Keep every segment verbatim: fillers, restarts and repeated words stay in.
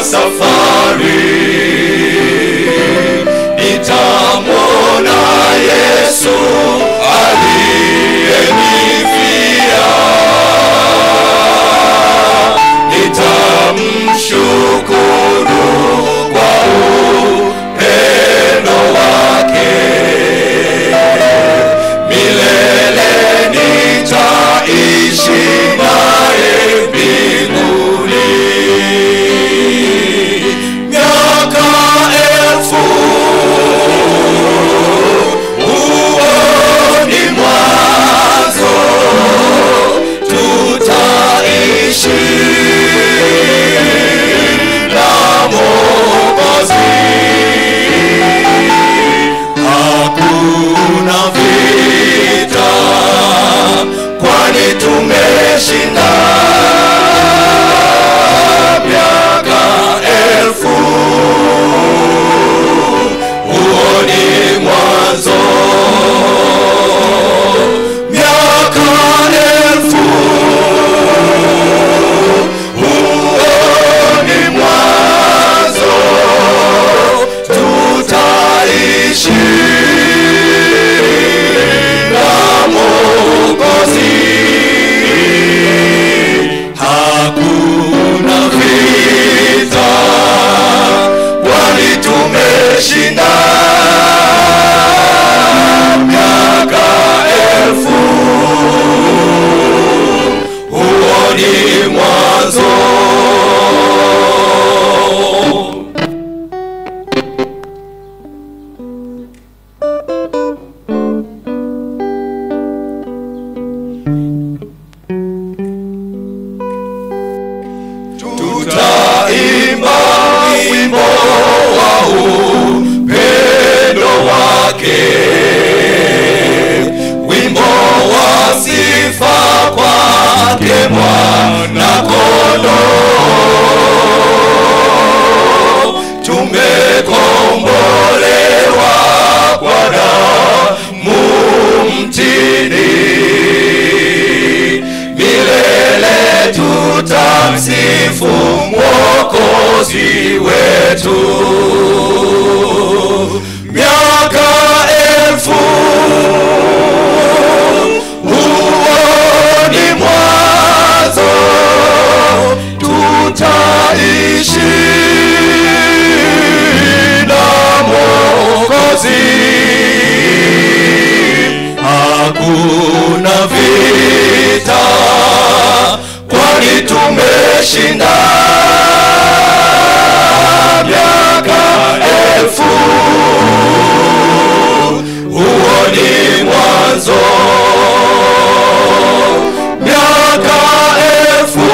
safari. Nitamwona Yesu aliyenifia. Nitamshukuru kwa upendo wake. Milele nitaishi naye mbinguni. Miaka elfu huo ni mwanzo, tutaishi na Mwokozi. Hakuna vita, kwani tumeshinda. Miaka elfu huo ni mwanzo. Miaka elfu huo ni mwanzo, tutaishi na Mwokozi. Hakuna vita, kwani tumeshinda. Miaka elfu huo ni mwanzo. Tutaimba wimbo wa upendo wake, wimbo wa sifa kwake Mwana Kondoo. Tumekombolewa kwa damu mtini. Milele tutamsifu Mwokozi wetu. Miaka elfu huo ni mwanzo, tutaishi na Mwokozi. Hakuna vita, kwani tumeshinda. Miaka elfu huo ni mwanzo. Miaka elfu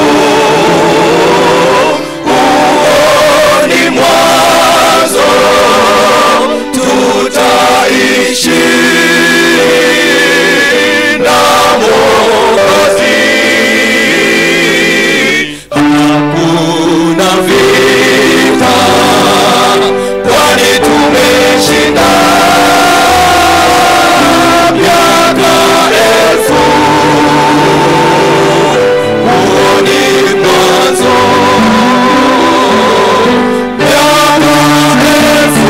huo ni mwanzo, tutaishi na Mwokozi. Hakuna vita, kwani tumeshinda. Miaka elfu huo ni mwanzo. Miaka elfu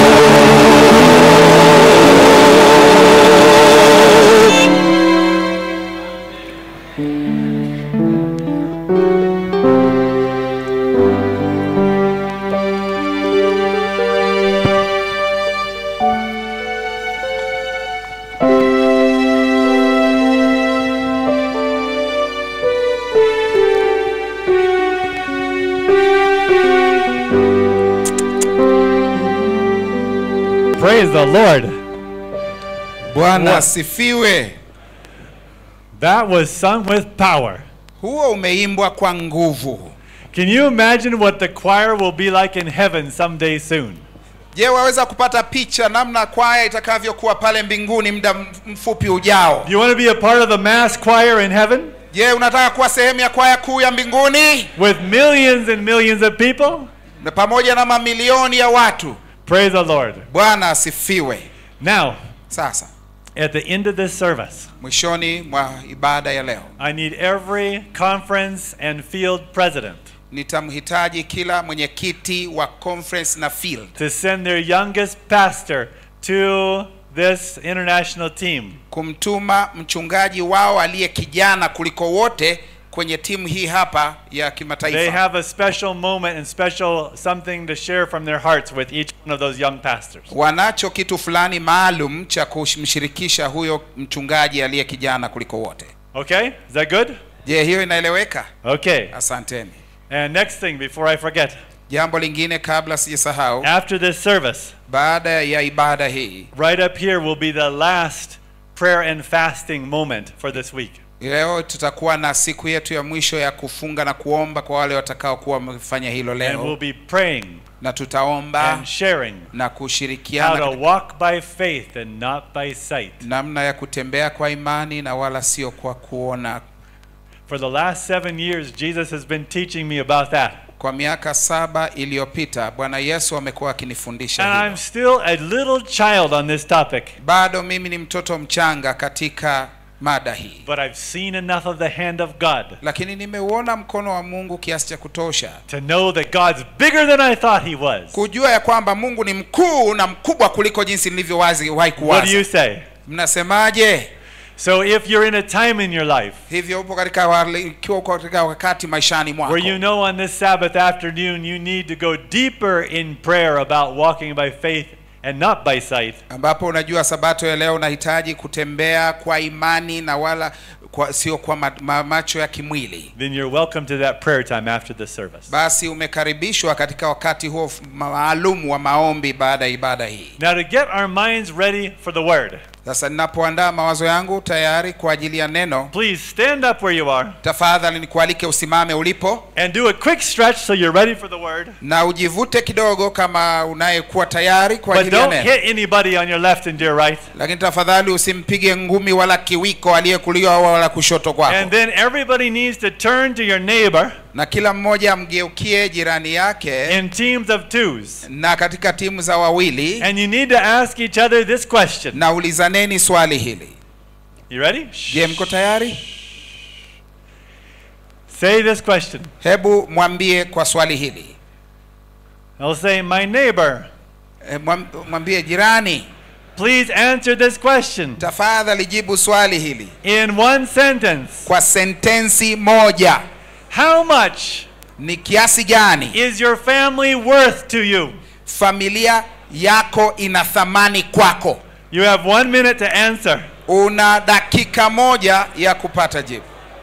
Praise the Lord. Bwana asifiwe. That was sung with power. Huo umeimbwa kwa nguvu. Can you imagine what the choir will be like in heaven someday soon? Je, waweza kupata picha namna kwaya itakavyokuwa pale mbinguni muda mfupi ujao? You want to be a part of the mass choir in heaven? Je, unataka kuwa sehemu ya kwaya kuu ya mbinguni? With millions and millions of people? Na pamoja na mamilioni ya watu. Praise the Lord. Bwana asifiwe. Now, sasa, at the end of this service, mwishoni mwa ibada ya leo, I need every conference and field president Nitamhitaji kila mwenyekiti wa conference na field to send their youngest pastor to this international team. Kumtuma mchungaji wao aliye kijana kuliko wote kwenye timu hii hapa ya kimataifa. They have a special moment and special something to share from their hearts with each one of those young pastors. Wanacho kitu fulani maalum cha kumshirikisha huyo mchungaji aliye kijana kuliko wote. Okay? Is that good? Je, hiyo inaeleweka? Okay. Asanteni. And next thing before I forget. Jambo lingine kabla sijasahau. After this service, baada ya ibada hii, right up here will be the last prayer and fasting moment for this week. Leo tutakuwa na siku yetu ya mwisho ya kufunga na kuomba kwa wale watakao kuwa wamefanya hilo leo. And we'll be praying na tutaomba and sharing na kushirikiana how to walk by faith and not by sight. Namna ya kutembea kwa imani na wala sio kwa kuona. For the last seven years Jesus has been teaching me about that. Kwa miaka saba iliyopita Bwana Yesu amekuwa akinifundisha hilo. And I'm still a little child on this topic. Bado mimi ni mtoto mchanga katika mada hii. But I've seen enough of the hand of God. Lakini nimeuona mkono wa Mungu kiasi cha kutosha To know that God's bigger than I thought he was. Kujua ya kwamba Mungu ni mkuu na mkubwa kuliko jinsi nilivyowazi wahi kuwaza. What do you say? Mnasemaje? So if you're in a time in your life hivyo upo katika ikiwa uko katika wakati maishani mwako where you know on this Sabbath afternoon you need to go deeper in prayer about walking by faith and not by sight, ambapo unajua sabato ya leo unahitaji kutembea kwa imani na wala kwa sio kwa ma, ma, macho ya kimwili, then you're welcome to that prayer time after the service. Basi umekaribishwa katika wakati huo maalum wa maombi baada ya ibada hii. Now to get our minds ready for the word. Sasa ninapoandaa mawazo yangu tayari kwa ajili ya neno, please stand up where you are. Tafadhali nikualike usimame ulipo. And do a quick stretch so you're ready for the word. Na ujivute kidogo kama unayekuwa tayari kwa ajili ya neno. But don't hit anybody on your left and your right. Lakini tafadhali usimpige ngumi wala kiwiko aliyekulia wala kushoto kwako. And then everybody needs to turn to your neighbor. Na kila mmoja amgeukie jirani yake in teams of twos. Na katika timu za wawili. And you need to ask each other this question. Na ulizaneni swali hili. You ready? Je, mko tayari? Say this question. Hebu mwambie kwa swali hili. I'll say, my neighbor. E, mwambie jirani. Please answer this question. Tafadhali jibu swali hili. In one sentence. Kwa sentensi moja. How much ni kiasi gani is your family worth to you? Familia yako ina thamani kwako. You have one minute to answer. Una dakika moja ya kupata jibu.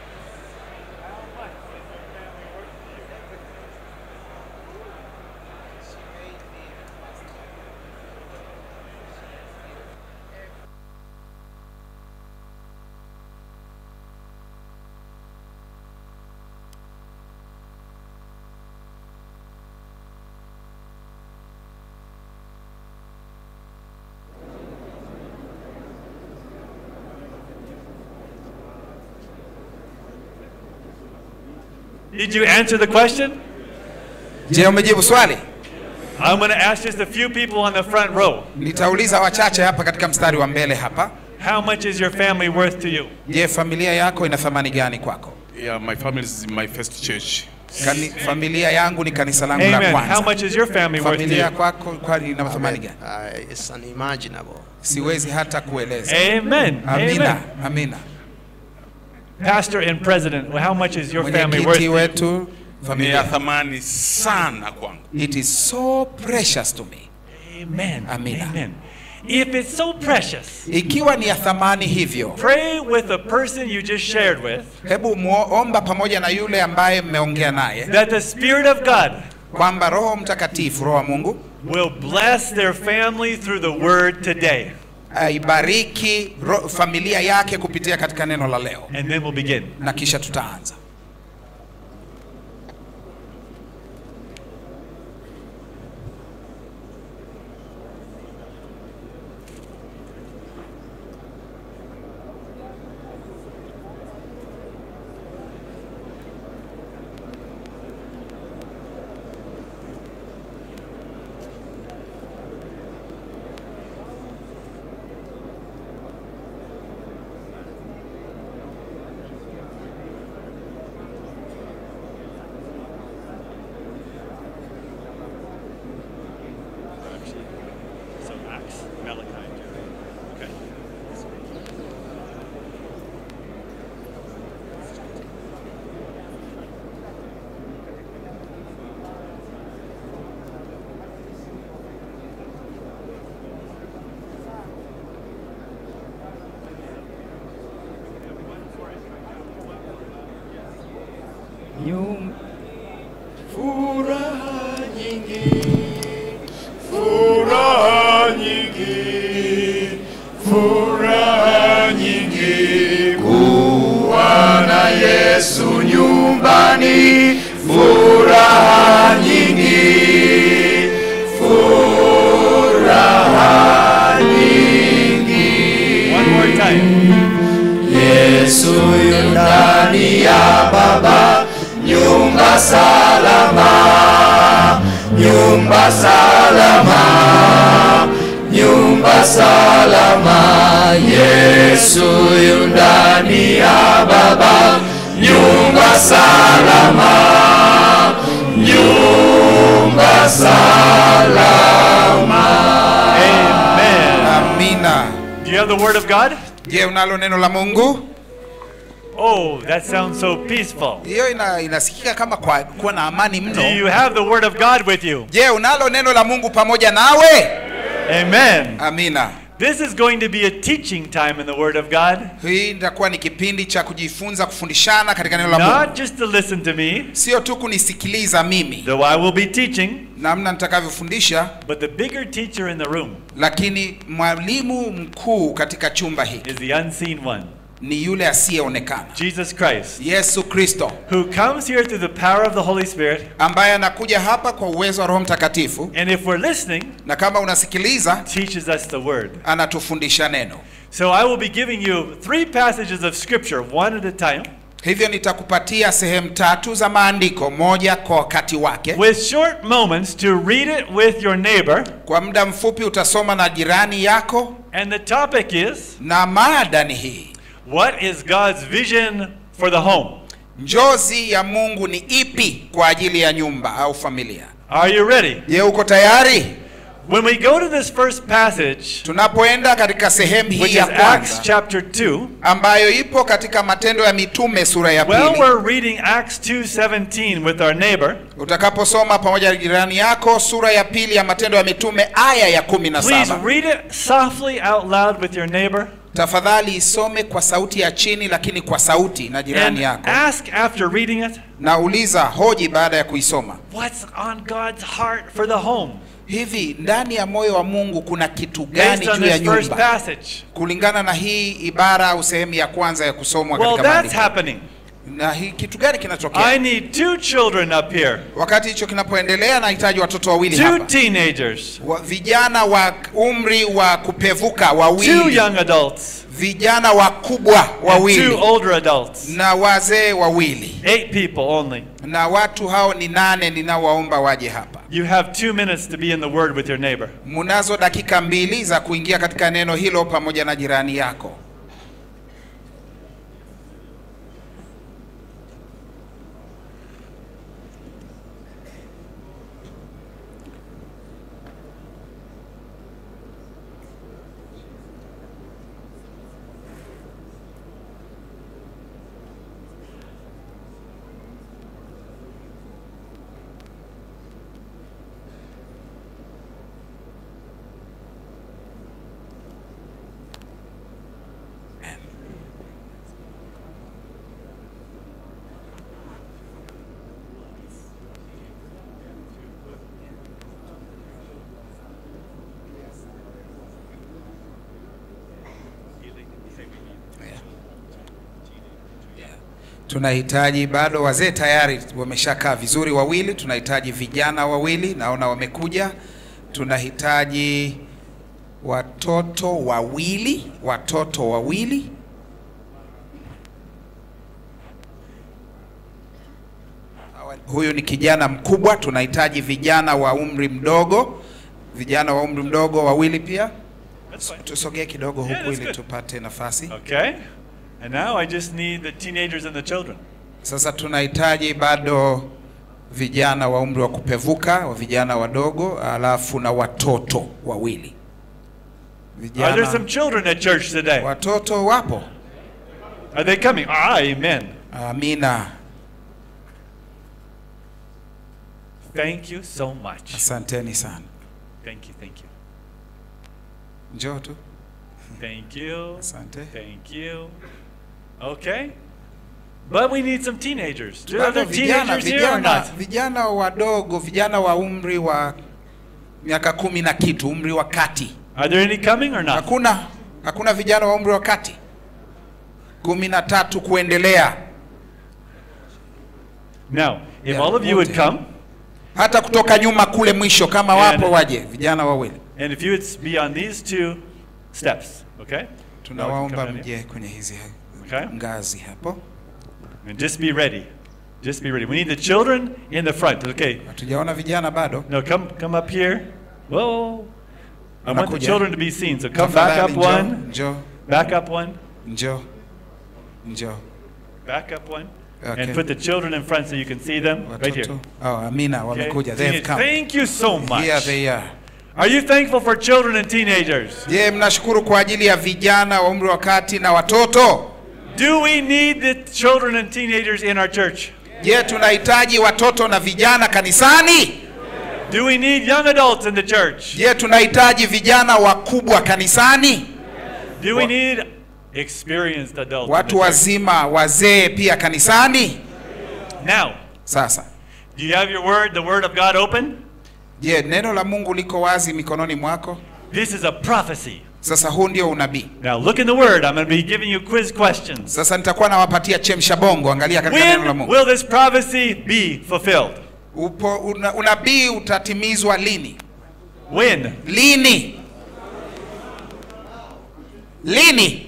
Did you answer the question? Je, umejibu swali? I'm going to ask just a few people on the front row. Nitauliza wachache hapa katika mstari wa mbele hapa. How much is your family worth to you? Je, familia yako ina thamani gani kwako? Yeah, my family is my first church. Kani, familia yangu ni kanisa langu la kwanza. How much is your family worth to you? Familia kwako kwani ina thamani gani? Uh, it's unimaginable. Siwezi hata kueleza. Amen. Amina. Amen. Amina. Pastor and president, how much is your family worth to you? Wetu, familia thamani sana kwangu. It is so precious to me. Amen. Amina. Amen. If it's so precious, ikiwa ni ya thamani hivyo, pray with the person you just shared with. Hebu muomba pamoja na yule ambaye mmeongea naye. That the Spirit of God, kwamba Roho Mtakatifu, Roho wa Mungu, will bless their family through the word today. Aibariki familia yake kupitia katika neno la leo. And then we'll begin. Na kisha tutaanza. Furaha nyingi, furaha nyingi, furaha nyingi, kuwa na Yesu nyumbani. Furaha nyingi, furaha nyingi. One more time. Yesu yu ndani ya Baba, nyumba salama, nyumba salama, nyumba salama. Yesu yu ndani ya Baba, nyumba salama, nyumba salama. Amen. Amina. Do you have the Word of God? Je, unalo neno la Mungu? Oh, that sounds so peaceful. Hiyo ina, inasikika kama kwa, kuwa na amani Do mno. you have the Word of God with you? Je, unalo neno la Mungu pamoja nawe? Amen. Amina. This is going to be a teaching time in the Word of God. Hii itakuwa ni kipindi cha kujifunza, kufundishana katika neno la Mungu. Not just to listen to me, Sio tu kunisikiliza mimi though I will be teaching, namna nitakavyofundisha, but the bigger teacher in the room lakini mwalimu mkuu katika chumba hiki is the unseen one, ni yule asiyeonekana, Jesus Christ, Yesu Kristo, who comes here through the power of the Holy Spirit. ambaye anakuja hapa kwa uwezo wa Roho Mtakatifu, And if we're listening, na kama unasikiliza teaches us the Word. anatufundisha neno. So I will be giving you three passages of Scripture, one at a time, Hivyo nitakupatia sehemu tatu za maandiko, moja kwa wakati wake. with short moments to read it with your neighbor. Kwa muda mfupi utasoma na jirani yako, And the topic is, na mada ni hii: what is God's vision for the home? njozi ya Mungu ni ipi kwa ajili ya nyumba au familia? Are you ready? Je, uko tayari? When we go to this first passage, Tunapoenda katika sehemu which hii is ya Acts kwanza chapter two, ambayo ipo katika Matendo ya Mitume sura ya well, pili, we're reading Acts two seventeen with our neighbor. utakaposoma pamoja na jirani yako sura ya pili ya Matendo ya Mitume aya ya kumi na Please saba. read it softly out loud with your neighbor. Tafadhali isome kwa sauti ya chini lakini kwa sauti na jirani And yako. ask after reading it, Na uliza hoji baada ya kuisoma. what's on God's heart for the home? Hivi ndani ya moyo wa Mungu kuna kitu gani Based on juu ya this first nyumba? passage. Kulingana na hii ibara au sehemu ya kwanza ya kusomwa Well, katika that's maandiko. happening. Na hii kitu gani I kinatokea? need two children up here, Wakati hicho kinapoendelea, nahitaji watoto wawili two hapa. teenagers, Wa, vijana wa umri wa kupevuka two wawili, young adults, vijana wakubwa and two wawili older adults. na wazee wawili, Eight people only. na watu hao ni nane ninaowaomba waje hapa. You have two minutes to be in the Word with your neighbor. Munazo dakika mbili za kuingia katika neno hilo pamoja na jirani yako. Tunahitaji bado, wazee tayari wameshakaa vizuri wawili, tunahitaji vijana wawili, naona wamekuja. Tunahitaji watoto wawili, watoto wawili. Huyu ni kijana mkubwa, tunahitaji vijana wa umri mdogo, vijana wa umri mdogo wawili pia. That's fine. Tusogee kidogo Yeah, huku that's ili good. tupate nafasi. Okay. And now I just need the teenagers and the children. Sasa tunahitaji bado vijana wa umri wa kupevuka, wa vijana wadogo, alafu na watoto wawili. Are there some Vijana, children at church today? watoto wapo? Are they coming? Ah, amen. Amina. Thank you so much. Asanteni sana. Thank you, thank you. Njoo tu. Thank you. Asante. Thank you. Okay. But we need some teenagers. Do Bado there vijana, teenagers here or vijana, not? vijana wadogo, vijana wa umri wa miaka kumi na kitu, umri wa kati. Are there any coming or not? Hakuna, hakuna vijana wa umri wa kati. kumi na tatu kuendelea. Now, if Yeah, all of you would come, hata kutoka nyuma kule mwisho kama wapo waje vijana wawili. and if you would be on these two steps, okay? Tunawaomba Come down here. mje kwenye hizi Okay? ngazi hapo. And just be ready. Just be ready. We need the children in the front, okay? Hatujaona vijana bado. No, come come up here. Whoa. I want the Wanakuja. children to be seen. So come back Tafadhali, up njoo, one, Njoo, back up one, njoo. Njoo. back up one, Okay. and put the children in front so you can see them right here. Watoto. Oh, Amina Okay? wamekuja. They have Teenage- come. Thank you so much. Here they are. Are you thankful for children and teenagers? Je, mnashukuru kwa ajili ya vijana wa umri wa kati na watoto? Do we need the children and teenagers in our church? Je, tunahitaji watoto na vijana kanisani? Do we need young adults in the church? Je, tunahitaji vijana wakubwa kanisani? Do we need experienced adults in the Watu church? wazima, wazee pia kanisani? Now, Sasa, do you have your word, the word of God open? je, neno la Mungu liko wazi mikononi mwako? This is a prophecy. Sasa huu ndio unabii. Now look in the word. I'm going to be giving you quiz questions. Sasa nitakuwa nawapatia chemsha bongo, angalia katika neno la When Mungu. will this prophecy be fulfilled? Upo una, unabii utatimizwa lini? When? Lini? Lini?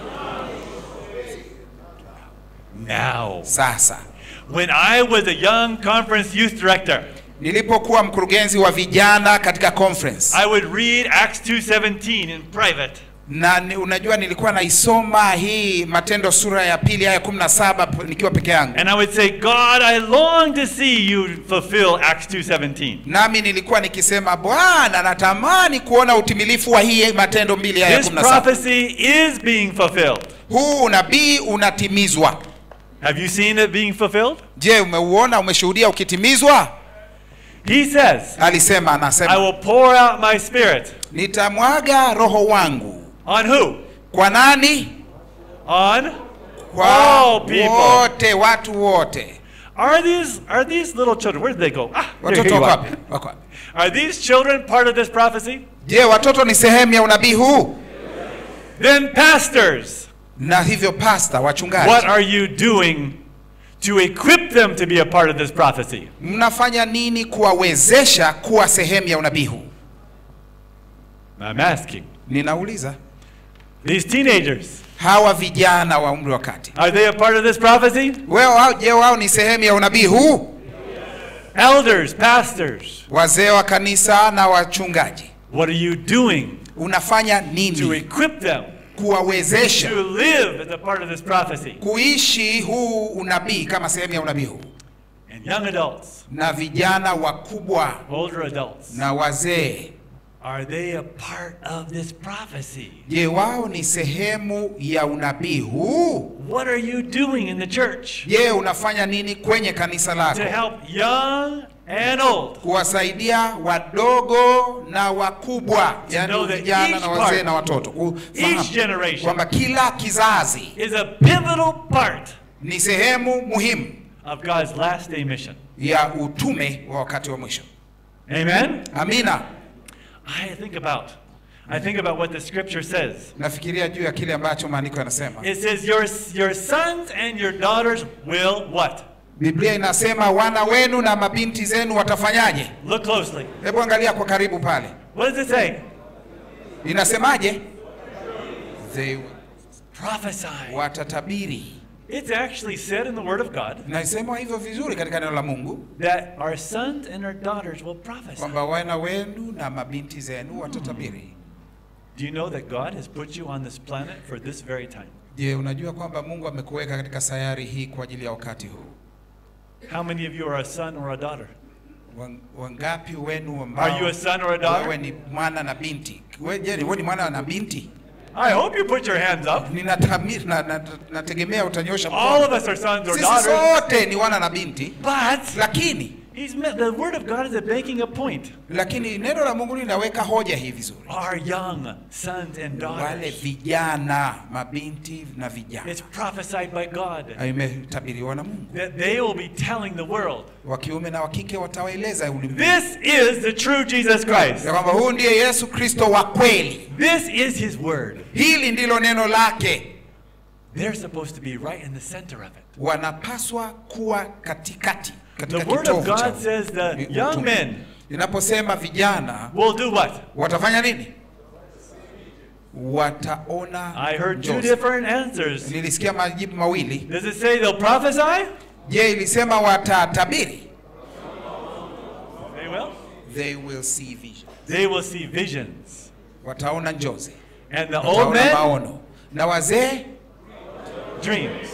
Now. Sasa. When I was a young conference youth director, Nilipokuwa mkurugenzi wa vijana katika conference. I would read Acts two seventeen in private. Na ni, unajua nilikuwa naisoma hii Matendo sura ya pili aya kumi na saba nikiwa peke yangu. And I would say, God, I long to see you fulfill Acts two seventeen. Nami nilikuwa nikisema, Bwana, natamani kuona utimilifu wa hii Matendo mbili aya This kumi na saba. prophecy is being fulfilled. Huu unabii unatimizwa. Have you seen it being fulfilled? Je, umeuona, umeshuhudia ukitimizwa? He says, Alisema, I anasema, will pour out my spirit. nitamwaga roho wangu. On who? Kwa nani? On Kwa all people. wote, watu wote. Are these are these little children? Where did they go? Ah, here, Watoto here you wako are. wapi? Wako wapi? Are these children part of this prophecy? Je, watoto ni sehemu ya unabii huu? Then pastors, Na hivyo pasta, wachungaji, what are you doing to equip them to be a part of this prophecy? mnafanya nini kuwawezesha kuwa sehemu ya unabii huu? I'm asking. Ninauliza, These teenagers, hawa vijana wa umri wa kati, are they a part of this prophecy? wao wao, je, wao ni sehemu ya unabii huu? Elders, pastors, Wazee wa kanisa na wachungaji, what are you doing unafanya to nini equip them kuwawezesha to live as a part of this prophecy? kuishi huu unabii kama sehemu ya unabii huu? And young adults, Na vijana wakubwa older adults, na wazee, are they a part of this prophecy? je, wao ni sehemu ya unabii huu? What are you doing in the church Je, unafanya nini kwenye kanisa to lako help young and old kuwasaidia wadogo na wakubwa, yani know that vijana each na wazee part, na watoto, kufahamu each generation kwamba kila kizazi is a pivotal part ni sehemu muhimu of God's last day mission? ya utume wa wakati wa mwisho. Amen? Amina. I think about, I think about what the scripture says. Nafikiria juu ya kile ambacho maandiko yanasema. It says, your, your sons and your daughters will what? Biblia inasema wana wenu na mabinti zenu watafanyaje? Look closely. Hebu angalia kwa karibu pale. What does it say? Inasemaje? They Prophesy. watatabiri. It's actually said in the Word of God Nasema hivyo vizuri katika neno la Mungu that our sons and our daughters will prophesy. kwamba wana wenu na mabinti zenu watatabiri. Do you know that God has put you on this planet for this very time? Je, unajua kwamba Mungu amekuweka katika sayari hii kwa ajili ya wakati huu? How many of you are a son or a daughter? Wan- Wangapi wenu ambao Are you a son or a wewe daughter? ni mwana na binti? Wewe je, wewe ni mwana na binti? I hope you put your hands up. Ninatamani na, na, nategemea utanyosha All mkono. of us are sons or Sisi daughters. sote ni wana na binti, But lakini He's met, the word of God is making a point. lakini neno la Mungu linaweka hoja hii vizuri. Our young sons and Wale daughters. vijana, mabinti na vijana, It's prophesied by God imetabiriwa na Mungu, that they will be telling the world, wa kiume na wa kike watawaeleza ulimwengu this is the true Jesus Christ. ya kwamba huu ndiye Yesu Kristo wa kweli. This is his word. Hili ndilo neno lake. They're supposed to be right in the center of it. Wanapaswa kuwa katikati katika The word of kitovu cha God says the utume. young men Inaposema vijana will do what? watafanya nini? Wataona I heard two njozi. different answers. Nilisikia majibu mawili. Does it say they'll prophesy? Je, ilisema watatabiri? They will. They will see vision. They will see visions. Wataona njozi. And the old Wataona men, maono. Na wazee dreams.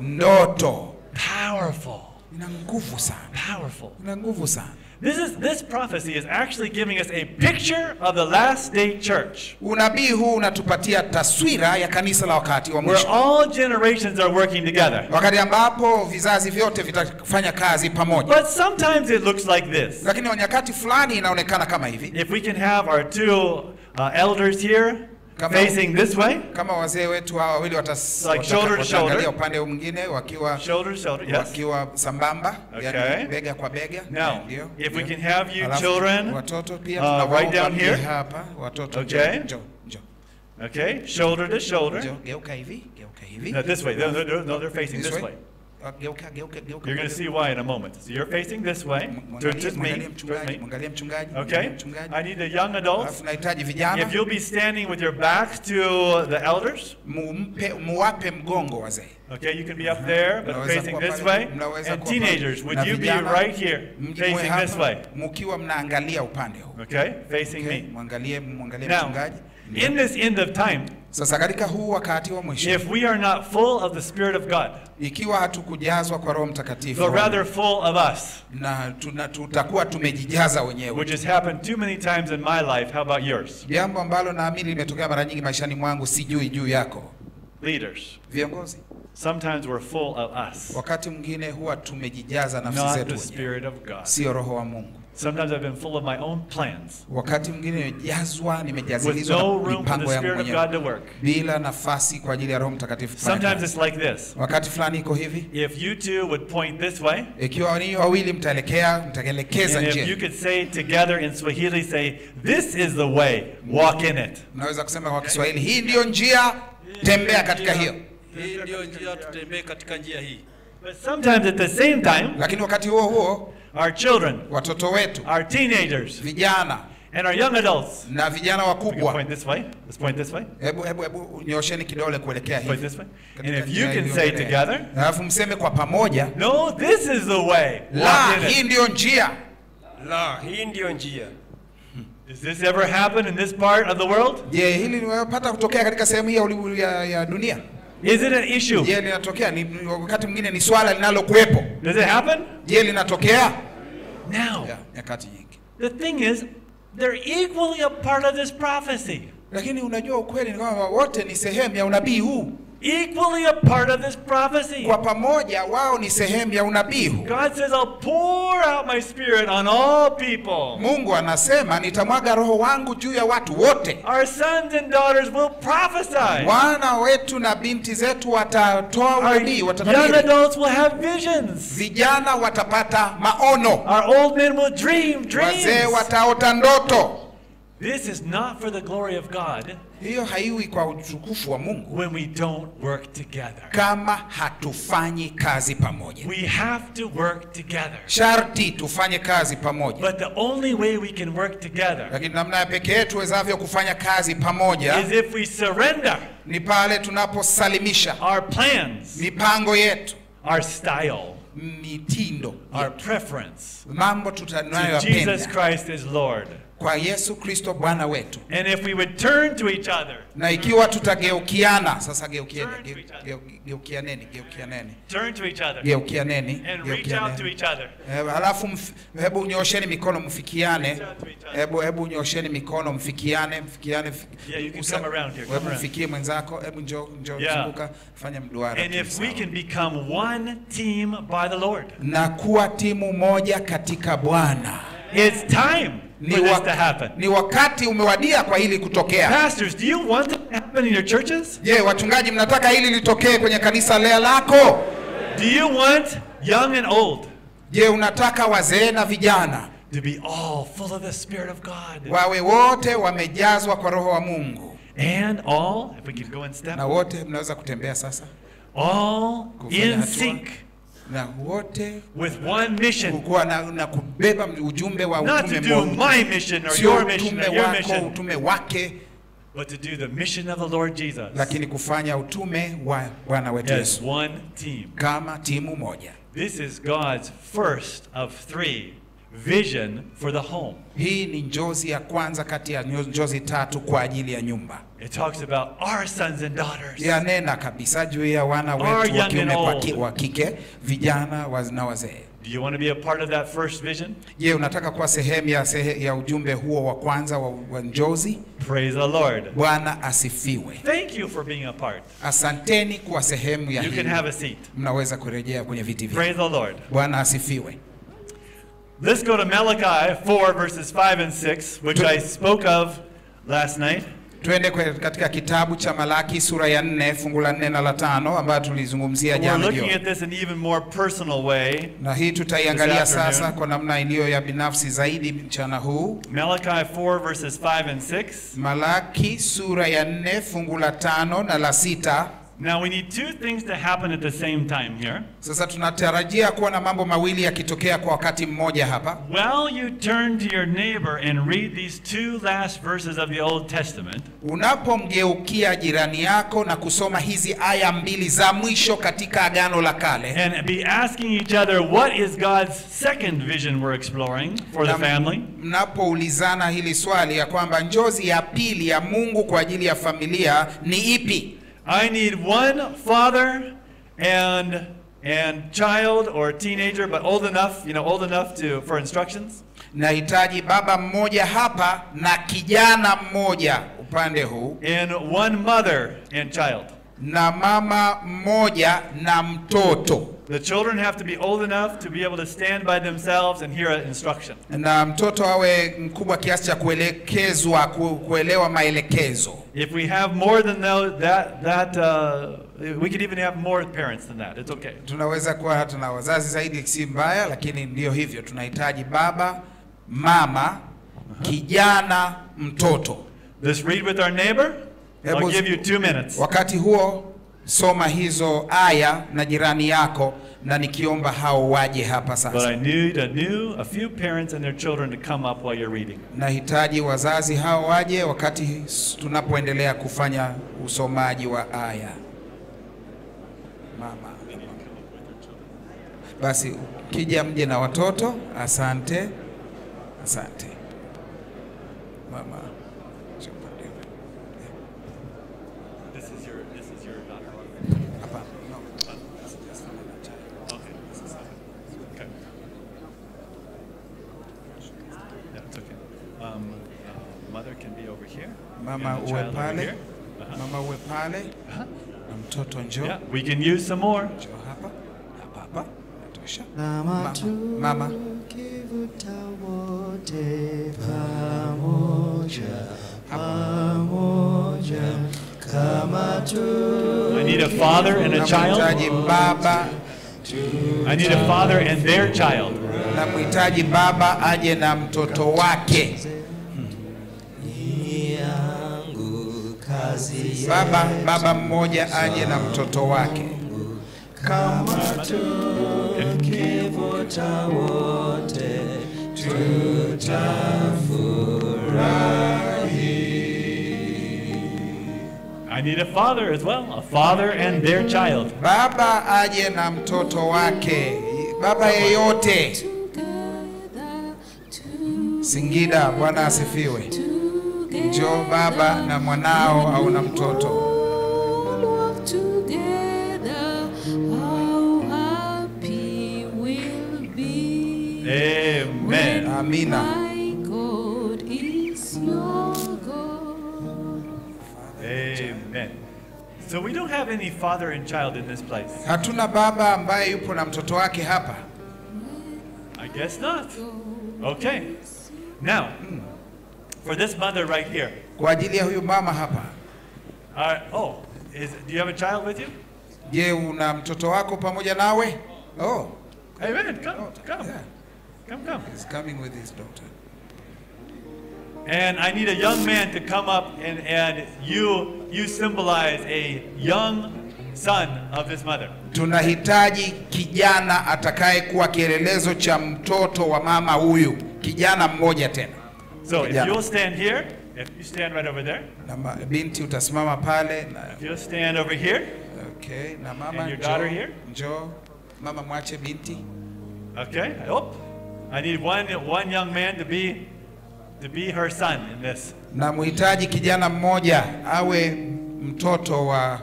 ndoto. Powerful. Ina nguvu sana. Powerful. Ina nguvu sana. This is this prophecy is actually giving us a picture of the last day church, Unabii huu unatupatia taswira ya kanisa la wakati wa where mwisho. all generations are working together. Wakati ambapo vizazi vyote vitafanya kazi pamoja. But sometimes it looks like this. Lakini kwa nyakati fulani inaonekana kama hivi. If we can have our two uh, elders here Kama- facing this way, Kama wazee wetu hawa wawili watas, Like shoulder to wataangalia shoulder. upande mwingine wakiwa shoulder to shoulder, yes. wakiwa sambamba, Okay. yani bega kwa bega. Now, Ndio, if we ndio. can have you Alafu, children, watoto pia uh, tunawaomba right down mje here. hapa, watoto Okay. njoo, njoo, Okay, shoulder to shoulder. njoo, geuka hivi, geuka hivi. No, this way. No, no, no, no, they're facing this way. Uh, Geuka, geuka, geuka. You're going to see why in a moment. So you're facing this way. To, Mwangalie, to mwangalie me. To mchungaji, me. mwangalie mchungaji, Okay. mwangalie mchungaji. I need the young adults. Alafu nahitaji vijana, If you'll be standing with your backs to the elders, mumpe, muwape mgongo wazee. okay, you can be up there, but Mnaweza facing kuwa this pale, way. mnaweza And kuwa pale. teenagers, would Na you be vijana, right here, mjimwe facing hapa, this way? mukiwa mnaangalia upande huu. Okay, facing Okay, me. mwangalie, mwangalie Now, mchungaji. in this end of time, Sasa katika huu wakati wa mwisho, if we are not full of the Spirit of God, ikiwa hatukujazwa kwa Roho Mtakatifu, but rather full of us, na tuna, tutakuwa tumejijaza wenyewe, which has happened too many times in my life, how about yours? jambo ambalo naamini limetokea mara nyingi maishani mwangu, sijui juu yako. Leaders, Viongozi, sometimes we're full of us, wakati mwingine huwa tumejijaza nafsi not zetu the wenyewe, Spirit of God. sio Roho wa Mungu. Sometimes I've been full of my own plans, Wakati mwingine nimejazwa, with nimejazilizwa no na room for mipango the yangu Spirit of mwenyewe, God to work. bila nafasi kwa ajili ya Roho Mtakatifu kufanya Sometimes kazi. it's like this. Wakati fulani iko hivi, If you two would point this way, ikiwa ninyi wawili mtaelekea, mtaelekeza and if njia, you could say together in Swahili, say, this is the way, walk in it. naweza kusema kwa Kiswahili, hii ndiyo njia, tembea katika hiyo. Hii ndio njia, tutembee katika njia hii. But sometimes at the same time, Lakini wakati huo huo, our children, watoto wetu, our teenagers, vijana and our young adults, na vijana we can wakubwa, point this way, let's point this way, hebu hebu hebu nyosheni kidole kuelekea point hivi. this way. And Katika if you njia can iliyo say mbele. together, Alafu mseme kwa pamoja, no, this is the way, la, walk in hii it. ndiyo njia. La, hii ndio njia. Does this ever happen in this part of the world? Je, hili limepata kutokea katika sehemu hii ya, ulimwengu- ya, ya dunia? Is it an issue? Je, linatokea? Ni ni- wakati mwingine ni swala linalokuwepo. Does it happen? Je, linatokea? Now, Ya, nyakati nyingi. the thing is, they're equally a part of this prophecy. Lakini unajua ukweli ni kwamba wote ni sehemu ya unabii huu. Equally a part of this prophecy. Kwa pamoja wao ni sehemu ya unabii huu. God says, I'll pour out my spirit on all people. Mungu anasema nitamwaga roho wangu juu ya watu wote. Our sons and daughters will prophesy. Wana wetu na binti zetu watatoa Our unabii, young watatabiri. adults will have visions. Vijana watapata maono. Our old men will dream Wazee dreams. wataota ndoto. This is not for the glory of God Hiyo haiwi kwa utukufu wa Mungu when we don't work together. kama hatufanyi kazi pamoja. We have to work together. Sharti tufanye kazi pamoja. But the only way we can work together Lakini namna ya pekee tuwezavyo kufanya kazi pamoja is if we surrender ni pale tunaposalimisha our plans, mipango yetu, our style, mitindo our yetu, preference mambo to Jesus tutanayoyapenda Christ as Lord. kwa Yesu Kristo Bwana wetu. And if we would turn to each other. Na ikiwa tutageukiana, sasa geukieni, Turn to each other. geukianeni, geukianeni. Turn to each other. Geukianeni, And reach out to geukianeni. each other. Eh, halafu mf- hebu nyosheni mikono mfikiane. Reach out to each other. Hebu hebu nyosheni mikono mfikiane, mfikiane. mf- Yeah, you can usa- come around here, come Hebu around. mfikie mwenzako, hebu njoo njoo Yeah. zunguka, fanya mduara. And tu if we sawa. can become one team by the Lord. Na kuwa timu moja katika Bwana. It's time Ni, for this wa, to happen. ni wakati umewadia kwa hili kutokea. Pastors, do you want it to happen in your churches? Je, wachungaji mnataka hili litokee kwenye kanisa leo lako? Do you want young and old Je, unataka wazee na vijana to be all full of the Spirit of God? wawe wote wamejazwa kwa Roho wa Mungu? And all, if we can go in step, Na wote mnaweza kutembea sasa? all Kufanya in hatua. sync Na wote with one mission. kuwa na, na kubeba ujumbe wa Not to utume do mmoja. my mission or Sio your mission utume or your wako, mission, utume wake, but to do the mission of the Lord Jesus lakini kufanya utume wa Bwana wetu as Yesu one team. kama timu moja. This is God's first of three vision for the home. Hii ni njozi ya kwanza kati ya njo- njozi tatu kwa ajili ya nyumba. It talks about our sons and daughters. Yanena kabisa juu ya wana Our wetu wa young kiume and kwa old. ki- wa kike, vijana wa- na wazee. Do you want to be a part of that first vision? Je, unataka kuwa sehemu ya, sehe, ya ujumbe huo wa kwanza wa, wa njozi? Praise the Lord. Bwana asifiwe. Thank you for being a part. Asanteni kuwa sehemu ya You can hili. have a seat. Mnaweza kurejea kwenye viti vyenu. Praise the Lord. Bwana asifiwe. Let's go to Malachi four verses five and six, which I spoke of last night. Twende kwe- katika kitabu cha Malaki sura ya nne fungu la nne na la tano ambayo tulizungumzia We're jana looking jioni. at this in even more personal way. Na hii tutaiangalia This afternoon. sasa kwa namna iliyo ya binafsi zaidi mchana huu. Malachi four verses five and six. Malaki sura ya nne fungu la tano na la sita. Now we need two things to happen at the same time here. Sasa tunatarajia kuwa na mambo mawili yakitokea kwa wakati mmoja hapa. While you turn to your neighbor and read these two last verses of the Old Testament, Unapomgeukia jirani yako na kusoma hizi aya mbili za mwisho katika Agano la Kale, and be asking each other, what is God's second vision we're exploring for the na family? mnapoulizana hili swali ya kwamba njozi ya pili ya Mungu kwa ajili ya familia ni ipi? I need one father and and child or teenager, but old enough, you know, old enough to for instructions. Nahitaji baba mmoja hapa na kijana mmoja upande huu, And one mother and child. na mama mmoja na mtoto, The children have to be old enough to be able to stand by themselves and hear an instruction. na mtoto awe mkubwa kiasi cha kuelekezwa ku, kuelewa maelekezo. If we have more than those, that that uh, we could even have more parents than that. It's okay. Tunaweza kuwa hata na wazazi zaidi, si mbaya, lakini ndio hivyo, tunahitaji baba, mama, kijana, mtoto. Let's read with our neighbor. I'll Hebu- give you two minutes. Wakati huo soma hizo aya na jirani yako, na nikiomba hao waje hapa But sasa. I need a new a few parents and their children to come up while you're reading. Nahitaji wazazi hao waje wakati tunapoendelea kufanya usomaji wa aya. Mama. Basi kija mje na watoto. Asante. Asante. Mama. sio upande huu. This is your this is your daughter. Hapana. No. Okay. Okay. Yeah, it's okay. Um, uh, mother can be over here. Mama and the uwe child over pale. here. Uh-huh. Mama uwe pale. Uh-huh. Na mtoto njoo. Yeah, we can use some more. Njoo hapa. Hapa hapa. Natosha. Mama Mama. tukivuta wote pamoja, pamoja, kama tu. I need a father and a child. Namhitaji baba. I need a father and their child. Namhitaji baba aje na mtoto wake. Yangu kazi Baba baba mmoja aje na mtoto wake. kama tukivuta wote I need a father as well, a father and their child. Baba aje na mtoto wake. Baba yeyote. Together to Singida, Bwana asifiwe. Njoo baba na mwanao au na mtoto. Amen. Amina. Amen. So we don't have any father and child in this place. Hatuna baba ambaye yupo na mtoto wake hapa. I guess not. Okay. Now, for this mother right here. Kwa ajili ya huyu mama hapa. Uh, oh, is, do you have a child with you? Je, una mtoto wako pamoja nawe? Oh. Amen. Come, come. Yeah. Come, come. He's coming with his daughter. And I need a young man to come up and, and you, you symbolize a young son of this mother. Tunahitaji kijana atakaye kuwa kielelezo cha mtoto wa mama huyu. Kijana mmoja tena. So kijana. If you'll stand here, if you stand right over there. Na binti utasimama pale. Na, if you'll stand over here. Okay, na mama and your daughter here. Njoo. Mama mwache binti. Okay. Oh, I need one one young man to be to be her son in this. Na muhitaji kijana mmoja awe mtoto wa.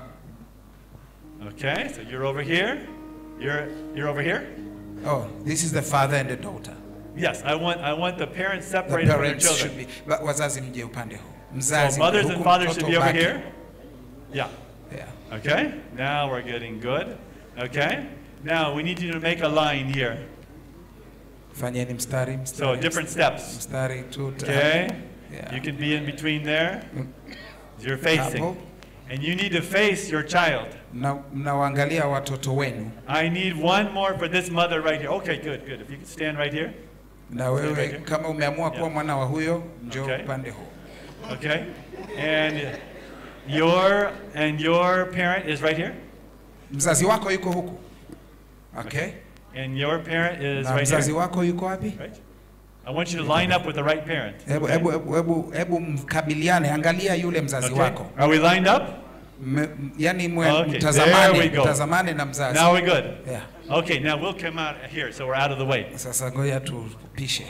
Okay, so you're over here. You're you're over here. Oh, this is the father and the daughter. Yes, I want I want the parents The separated from their parents should children. be. Wazazi mje upande huu. Mzazi. So mothers and fathers should be over baki. here. Yeah. Yeah. Okay. Now we're getting good. Okay. Now we need you to make a line here. Fanyeni mstari, mstari. So different steps. Mstari tu. Okay. Yeah. You can be in between there. You're facing. Hapo. And you need to face your child. Na mnawaangalia watoto wenu. I need one more for this mother right here. Okay, good, good. If you could stand right here. Na wewe kama umeamua kuwa mwana wa huyo, njoo Okay. upande huu. Okay. And your and your parent is right here. Mzazi wako yuko huku. Okay. And your parent is Na right mzazi here. wako yuko wapi? Right? I want you to line up with the right parent. Hebu Okay? hebu hebu hebu hebu mkabiliane, angalia yule mzazi Okay. wako. Are we lined up? M, yani mwe Okay, there mtazamane, we go. mtazamane na mzazi. Now we're good. Yeah. Okay, now we'll come out here, so we're out of the way. Sasa ngoja tupishe.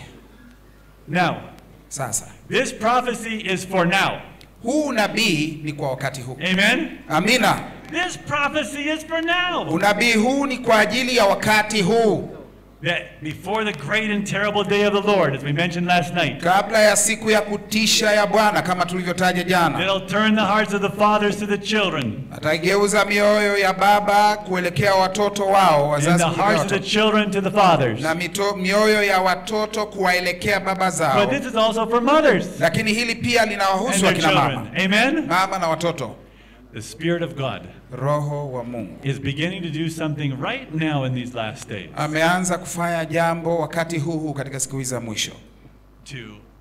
Now, Sasa. this prophecy is for now. Huu nabii ni kwa wakati huu. Amen? Amina. This prophecy is for now. Unabii huu ni kwa ajili ya wakati huu. That before the great and terrible day of the Lord, as we mentioned last night, Kabla ya siku ya kutisha ya Bwana kama tulivyotaja jana. it'll turn the hearts of the fathers to the children, Ataigeuza mioyo ya baba kuelekea watoto wao, and wazazi the hearts of the watoto. children to the fathers. Na mito, mioyo ya watoto kuwaelekea baba zao. But this is also for mothers Lakini hili pia and linawahusu their akina mama. children. Amen? Mama na watoto. The Spirit of God Roho wa Mungu is beginning to do something right now in these last days ameanza kufanya jambo wakati huu huu katika siku hizi za mwisho, to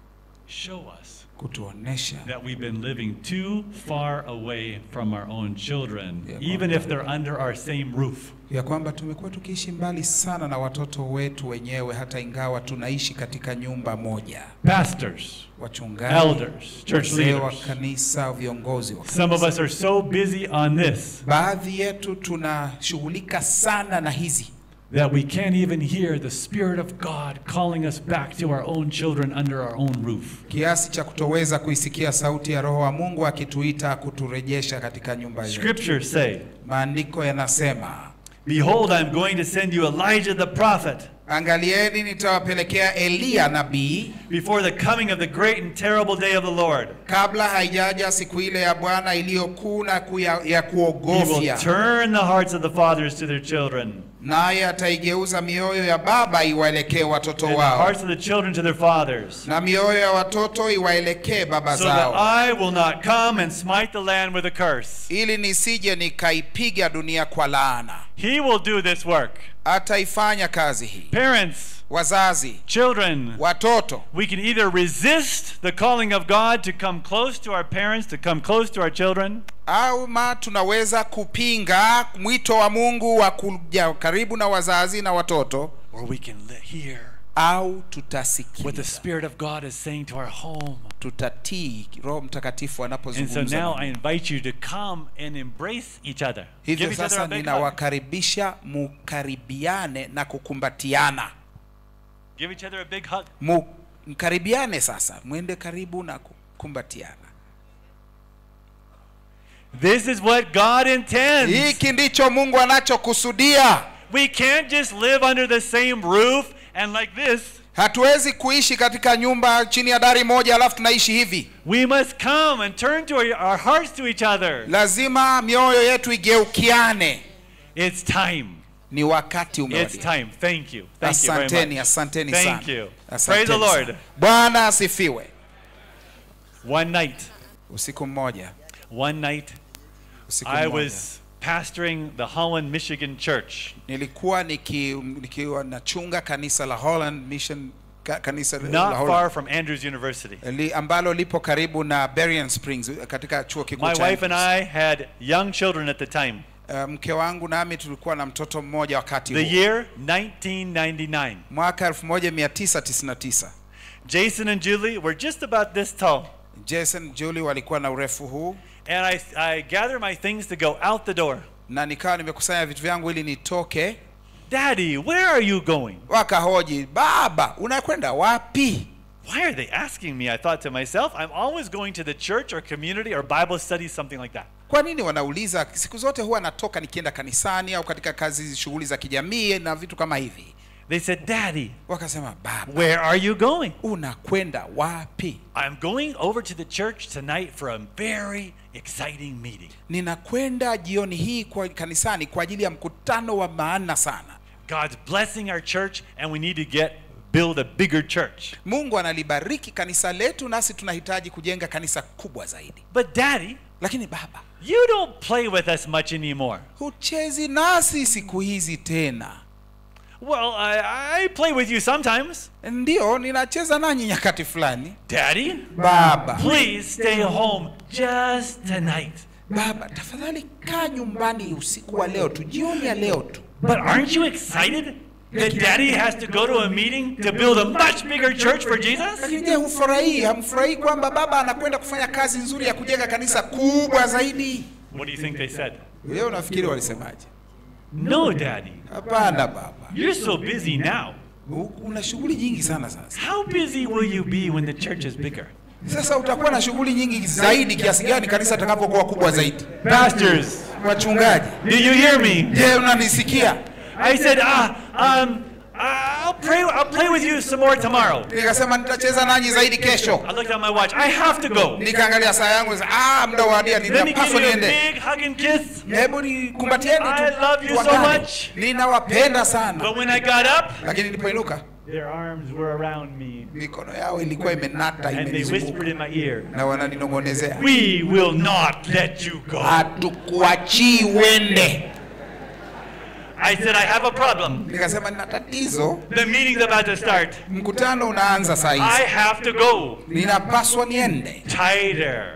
show us kutuonesha that we've been living too far away from our own children, Yeah, even if they're under our same roof. ya kwamba tumekuwa tukiishi mbali sana na watoto wetu wenyewe, hata ingawa tunaishi katika nyumba moja. Pastors, Wachungaji, elders, church wazee wa leaders. kanisa, viongozi wa Some of kanisa. us are so busy on this Baadhi yetu tunashughulika sana na hizi that we can't even hear the Spirit of God calling us back to our own children under our own roof. kiasi cha kutoweza kuisikia sauti ya Roho wa Mungu akituita kuturejesha katika nyumba yetu. Scriptures say, Maandiko yanasema, "Behold, I'm going to send you Elijah the prophet angalieni nitawapelekea Eliya nabii before the coming of the great and terrible day of the Lord. kabla haijaja siku ile ya Bwana iliyokuu na kuya- ya He will kuogofya, turn the hearts of the fathers to their children, naye ataigeuza mioyo ya baba iwaelekee watoto and the wao, hearts of the children to their fathers, na mioyo ya watoto iwaelekee baba so that zao, I will not come and smite the land with a curse." ili nisije nikaipiga dunia kwa laana. He will do this work. Ataifanya kazi hii. Parents, Wazazi, children, watoto, we can either resist the calling of God to come close to our parents, to come close to our children, au ma tunaweza kupinga mwito wa Mungu wa kuja karibu na wazazi na watoto, or we can li- hear au what the tutasikia, Spirit of God is saying to our home. tutatii Roho Mtakatifu And so anapozungumza. now na I Mungu. invite you to come and embrace each other. Give Hivyo each other sasa a big hug. ninawakaribisha mukaribiane na kukumbatiana. Give each other a big hug. Mu, mkaribiane sasa, mwende karibu na kukumbatiana. This is what God intends. Hiki ndicho Mungu anachokusudia. We can't just live under the same roof and like this. Hatuwezi kuishi katika nyumba chini ya dari moja alafu tunaishi hivi. We must come and turn to our, our hearts to each other. Lazima mioyo yetu igeukiane. It's time. Ni wakati umewadia. It's time. Thank you. Thank asanteni, you very much. Asanteni sana. Thank you. Asanteni Praise the Lord. sana. Bwana asifiwe. One night. Usiku mmoja. One night. Usiku I mmoja. was pastoring the Holland, Michigan church. Nilikuwa niki nikiwa nachunga kanisa la Holland Mission ka, kanisa Not la Holland. far from Andrews University. Li, ambalo lipo karibu na Berrien Springs katika chuo kikuu My cha wife and I had young children at the time. Uh, mke wangu nami tulikuwa na mtoto mmoja wakati The huo. year nineteen ninety-nine. Mwaka elfu moja mia tisa tisini na tisa. Jason and Julie were just about this tall. Jason Julie walikuwa na urefu huu. And I, I gather my things to go out the door. Na nikawa nimekusanya vitu vyangu ili nitoke. Daddy, where are you going? Wakahoji, baba, unakwenda wapi? Why are they asking me? I thought to myself, I'm always going to the church or community or Bible study, something like that. Kwa nini wanauliza? Siku zote huwa natoka nikienda kanisani au katika kazi shughuli za kijamii na vitu kama hivi. They said, Daddy, wakasema, baba, where are you going? Unakwenda wapi? I'm going over to the church tonight for a very exciting meeting. Ninakwenda jioni hii kwa kanisani kwa ajili ya mkutano wa maana sana. God's blessing our church and we need to get build a bigger church. Mungu analibariki kanisa letu nasi tunahitaji kujenga kanisa kubwa zaidi. But Daddy, lakini baba, you don't play with us much anymore. Huchezi nasi siku hizi tena. Well, I, I play with you sometimes. Ndio, ninacheza nanyi nyakati fulani. Daddy, baba, please stay home just tonight. Baba, tafadhali kaa nyumbani usiku wa leo tu, jioni ya leo tu. But aren't you excited that Daddy has to go to a meeting to build a much bigger church for Jesus? Lakini je, hufurahi, hamfurahi kwamba baba anakwenda kufanya kazi nzuri ya kujenga kanisa kubwa zaidi? What do you think they said? Wewe unafikiri walisemaje? No, Daddy. Hapana baba. You're so busy now. Una shughuli nyingi sana sasa. How busy will you be when the church is bigger? Sasa utakuwa na shughuli nyingi zaidi kiasi gani kanisa litakapokuwa kubwa zaidi? Pastors, wachungaji, do you hear me? Je, unanisikia? I said, ah, um, I'll pray. I'll play with you some more tomorrow. Nikasema nitacheza nanyi zaidi kesho. I looked at my watch. I have to go. Nikaangalia saa yangu, ah, muda wadia, ninapaswa niende. Big hug and kiss. Hebu nikumbatieni tu. I love you so much. Ninawapenda sana. But when I got up, lakini nilipoinuka, their arms were around me. Mikono yao ilikuwa imenata, and they whispered in my ear. Na wananinong'onezea. We will not let you go. Hatukuachii uende. I said, I have a problem. Nikasema nina tatizo. The meeting's about to start. Mkutano unaanza saa hizi. I have to go. Ninapaswa niende. Tighter.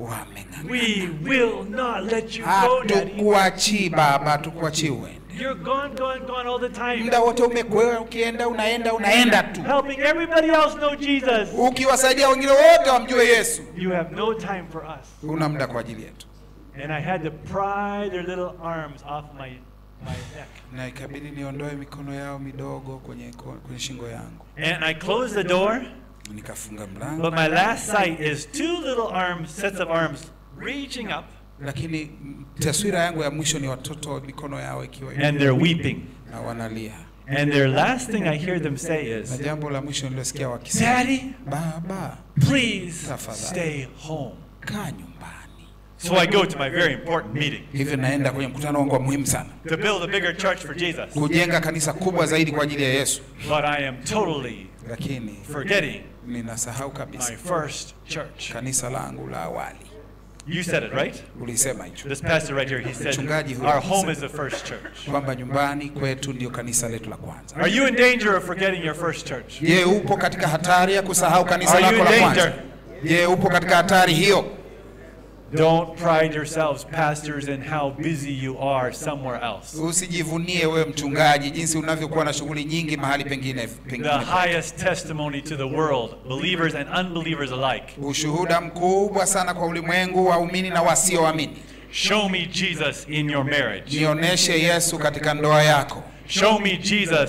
We will not let you go, Daddy. Hatukuachii baba, hatukuachii uende. You're gone, gone, gone all the time. Muda wote umekwewa, ukienda unaenda unaenda tu. Helping everybody else know Jesus. Ukiwasaidia wengine wote wamjue Yesu. You have no time for us. Una muda kwa ajili yetu. And I had to pry their little arms off my my neck. Na ikabidi niondoe mikono yao midogo kwenye kwenye shingo yangu. And I closed the door. Nikafunga mlango. But my last sight is two little arms, sets of arms reaching up. Lakini taswira yangu ya mwisho ni watoto mikono yao ikiwa and they're weeping. Na wanalia. And their last thing I hear them say is, na jambo la mwisho nilisikia wakisema, Daddy, baba, please stay home. Kaa nyumbani. So I go to my very important meeting. Hivyo naenda kwenye mkutano wangu muhimu sana. To build a bigger church for Jesus. Kujenga kanisa kubwa zaidi kwa ajili ya Yesu. But I am totally lakini forgetting ninasahau kabisa my first church. Kanisa langu la awali. You said it, right? Ulisema hicho. This pastor right here, he said, our home is the first church. Kwamba nyumbani kwetu ndio kanisa letu la kwanza. Are you in danger of forgetting your first church? Je, upo katika hatari ya kusahau kanisa lako la kwanza? Je, upo katika hatari hiyo? Don't pride yourselves, pastors, in how busy you are somewhere else. Usijivunie wewe mchungaji jinsi unavyokuwa na shughuli nyingi mahali pengine pengine. The highest testimony to the world, believers and unbelievers alike. Ushuhuda mkubwa sana kwa ulimwengu, waumini na wasioamini. Show me Jesus in your marriage. Nionyeshe Yesu katika ndoa yako. Show me Jesus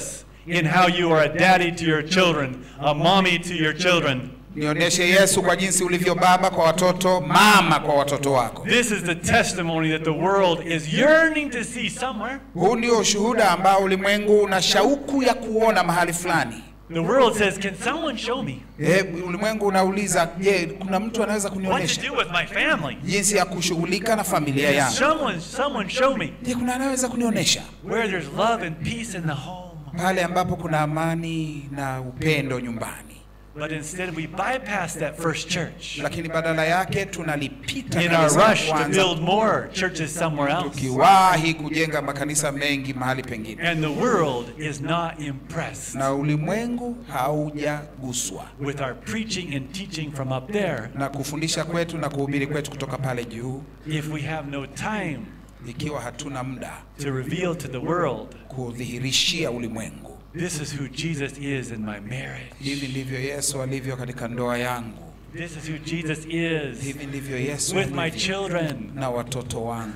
in how you are a daddy to your children, a mommy to your children. Nionyeshe Yesu kwa jinsi ulivyo baba kwa watoto, mama kwa watoto wako. This is the testimony that the world is yearning to see somewhere. Huu ndio ushuhuda ambao ulimwengu una shauku ya kuona mahali fulani. The world says, can someone show me? Eh, ulimwengu unauliza, je, kuna mtu anaweza kunionyesha what to do with my family? Jinsi ya kushughulika na familia yangu. Someone, someone show me. Je, kuna anaweza kunionyesha where there's love and peace in the home. Pale ambapo kuna amani na upendo nyumbani. But instead we bypass that first church. Lakini badala yake tunalipita in our rush to build more churches somewhere else. Tukiwahi kujenga makanisa mengi mahali pengine. And the world is not impressed. Na ulimwengu haujaguswa with our preaching and teaching from up there. Na kufundisha kwetu na kuhubiri kwetu kutoka pale juu. If we have no time ikiwa hatuna muda to reveal to the world kudhihirishia ulimwengu. This is who Jesus is in my marriage. Hivi ndivyo Yesu alivyo katika ndoa yangu. This is who Jesus is Hivi ndivyo Yesu with my children. Na watoto wangu.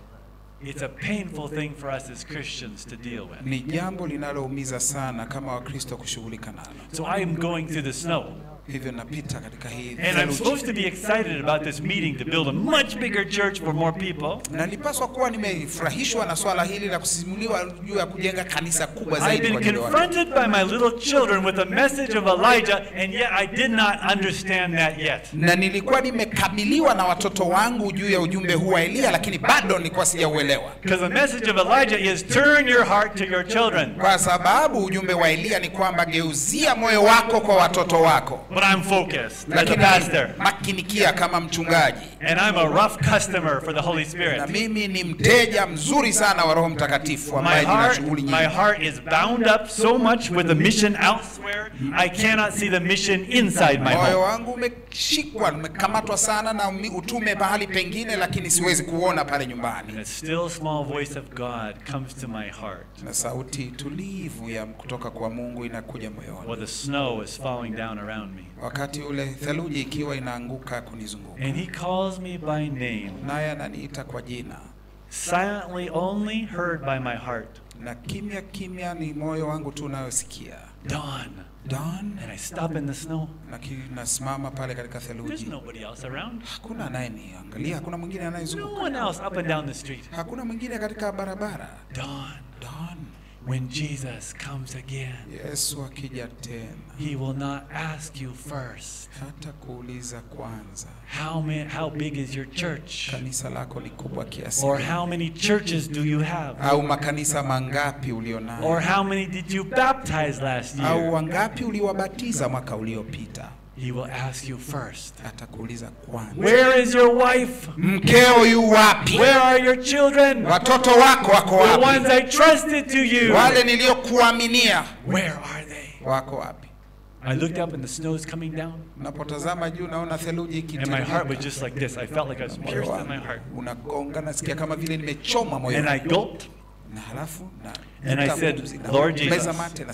It's a painful thing for us as Christians to deal with. Ni jambo linaloumiza sana kama Wakristo kushughulika nalo. So I am going through the snow. Hivyo napita katika hii. And I'm supposed to be excited about this meeting to build a much bigger church for more people. Na nilipaswa kuwa nimefurahishwa na swala hili la kusimuliwa juu ya kujenga kanisa kubwa zaidi kwa ajili ya watu. I've been confronted by my little children with a message of Elijah, and yet I did not understand that yet. Na nilikuwa nimekabiliwa na watoto wangu juu ya ujumbe huu wa Elia, lakini bado nilikuwa sijauelewa. Because the message of Elijah is turn your heart to your children. Kwa sababu ujumbe wa Elia ni kwamba geuzia moyo wako kwa watoto wako. But I'm focused as a pastor. Makinikia kama mchungaji. And I'm a rough customer for the Holy Spirit. Na mimi ni mteja mzuri sana wa Roho Mtakatifu ambaye nina shughuli nyingi. My heart is bound up so much with the mission elsewhere, I cannot see the mission inside my home. Moyo wangu umeshikwa, umekamatwa sana na utume mahali pengine, lakini siwezi kuona pale nyumbani. A still small voice of God comes to my heart. Na sauti tulivu ya kutoka kwa Mungu inakuja moyoni. While the snow is falling down around me. Wakati ule theluji ikiwa inaanguka kunizunguka. And he calls me by name. Naye ananiita kwa jina. Silently only heard by my heart. Na kimya kimya ni moyo wangu tu unayosikia. Dawn. Dawn. And I stop in the snow. Na nasimama pale katika theluji. There's nobody else around. Hakuna anayeniangalia, hakuna mwingine anayezunguka. No one else up and down the street. Hakuna mwingine katika barabara. Dawn. Dawn. When Jesus comes again, Yesu akija tena, he will not ask you first, hata kuuliza kwanza, how many, how big is your church? Kanisa lako ni kubwa kiasi or how many churches do you have? Au makanisa mangapi ulionayo? Or how many did you baptize last year? Au wangapi uliwabatiza mwaka uliopita? He will ask you first. Atakuuliza kwanza. Where is your wife? Mkeo yu wapi? Where are your children? Watoto wako wako wapi? The ones I trusted to you. Wale niliokuaminia. Where are they? Wako wapi? I looked up and the snow is coming down. Napotazama juu naona theluji ikiteremka. And my heart was just like this. I felt like I was pierced in my heart. Unagonga, nasikia kama vile nimechoma moyo. And I gulped. Na halafu na And I said, Lord Jesus,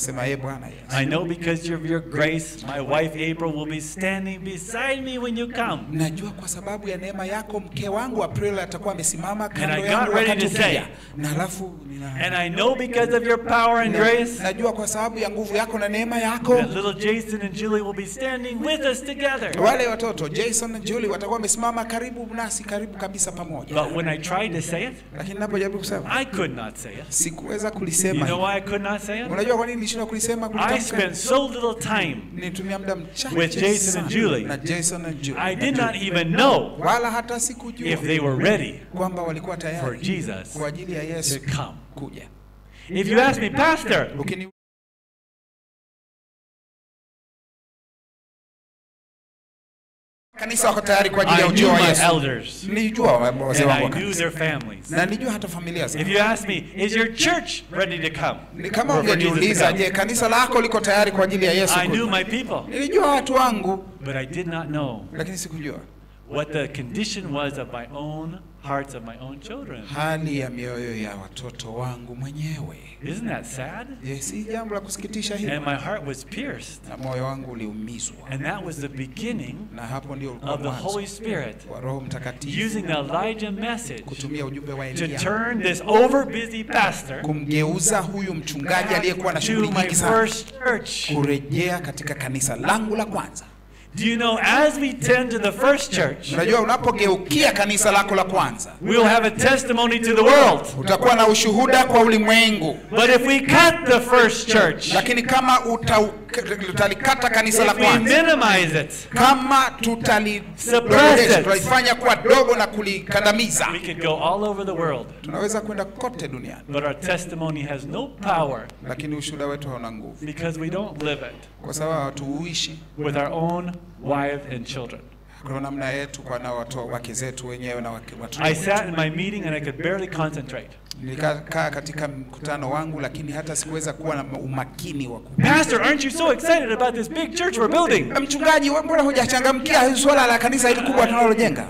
I know because of your grace, my wife April will be standing beside me when you come. Najua kwa sababu ya neema yako mke wangu April atakuwa amesimama kando yangu wakati ukija. Na halafu and I know because of your power and grace, najua kwa sababu ya nguvu yako na neema yako, that little Jason and Julie will be standing with us together. Wale watoto Jason na Julie watakuwa wamesimama karibu nasi, karibu kabisa pamoja. But when I tried to say it, lakini ninapojaribu kusema, I could not say it. Sikuweza kulisema. You know why I could not say it? Unajua kwa nini nilishindwa kulisema? I spent so little time nitumia muda mchache with Jason and Julie. Na Jason and Julie. I did not even know wala hata sikujua if they were ready kwamba walikuwa tayari for Jesus kwa ajili ya Yesu to come. Kuja. If you ask me, Pastor, Ukini kanisa wako tayari kwa ajili ya ujio wa Yesu. Nilijua wazee wangu. I knew their families. Na nilijua hata familia zao. If you ask me, is your church ready to come? Ni kama ungeniuliza, je, kanisa lako liko tayari kwa ajili ya Yesu kuja? I knew my people. Nilijua watu wangu. But I did not know. Lakini sikujua what the condition was of my own hearts of my own children. hali ya mioyo ya watoto wangu mwenyewe. Isn't that sad? Je, si jambo la kusikitisha hili? And my heart was pierced. Na moyo wangu uliumizwa. And that was the beginning Na hapo ndio ulikuwa of the mwanzo Holy Spirit wa Roho Mtakatifu using the Elijah message kutumia ujumbe wa to Elia turn this overbusy pastor kumgeuza huyu mchungaji aliyekuwa na to shughuli my nyingi sana first church. kurejea katika kanisa langu la kwanza. Do you know, as we tend to the first church, Unajua, unapogeukia kanisa lako la kwanza, we'll have a testimony to the world. utakuwa na ushuhuda kwa ulimwengu. But if we cut the first church, Lakini kama uta, utalikata kanisa la if we kwanza, minimize it, kama Suppress tutalidogesha, it. tutalifanya kuwa dogo na kulikandamiza, we could go all over the world. tunaweza kwenda kote duniani, But our testimony has no power lakini ushuhuda wetu hauna nguvu, because we don't live it kwa sababu hatuuishi with our own wives and children. kwa namna yetu, kwa na watu wake zetu wenyewe na wake watu. I sat in my meeting and I could barely concentrate. Nilikaa katika mkutano wangu, lakini hata sikuweza kuwa na umakini wa ku. Pastor, aren't you so excited about this big church we're building? Mchungaji, wewe mbona hujachangamkia swala la kanisa hili kubwa tunalojenga?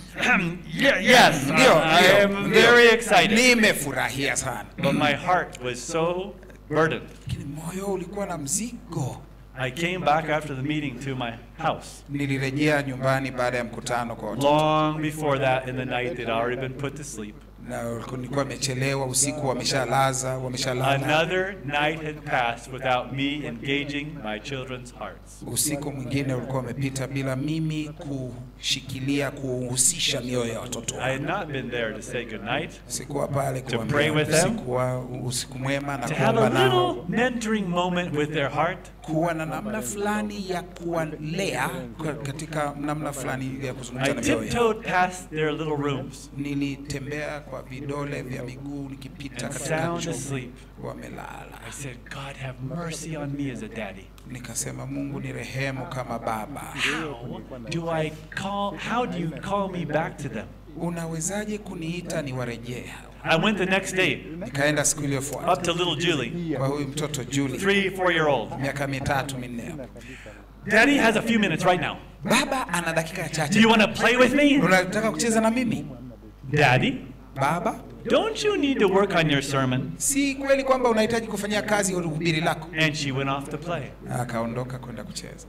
Yeah, yes, Ndio, I ndio, am ndio. very excited. Nimefurahia sana. But my heart was so burdened. Lakini moyo ulikuwa na mzigo. I came back after the meeting to my house. Nilirejea nyumbani baada ya mkutano kwa watoto. Long before that in the night, they'd already been put to sleep. Na nilikuwa nimechelewa usiku, wameshalaza, wameshalala. Another night had passed without me engaging my children's hearts. Usiku mwingine ulikuwa umepita bila mimi kushikilia, kuhusisha mioyo ya watoto. I had not been there to say good night, Sikuwa pale To pray with kuambia them. usiku wa usiku mwema na to have a kuomba nao, little mentoring moment with their heart. kuwa na namna fulani ya kuwalea kwa- katika namna fulani ya kuzungumza I na mioyo yao. tiptoed past their little rooms Nilitembea kwa vidole vya miguu nikipita and katika sound chumba, asleep. wamelala. I said, God, have mercy on me as a daddy. Nikasema, Mungu ni rehemu kama baba. How do I call, how do you call me back to them? Unawezaje kuniita niwarejee hao? I went the next day Nikaenda siku up iliyofuata to little Julie, kwa huyu mtoto Julie, three, four year old. miaka mitatu minne. Daddy has a few minutes right now. Baba ana dakika Do chache. you want to play with me? Unataka kucheza na mimi? Daddy, Baba, don't you need to work on your sermon? si kweli kwamba unahitaji kufanyia kazi hubiri lako? And she went off to play. Akaondoka kwenda kucheza.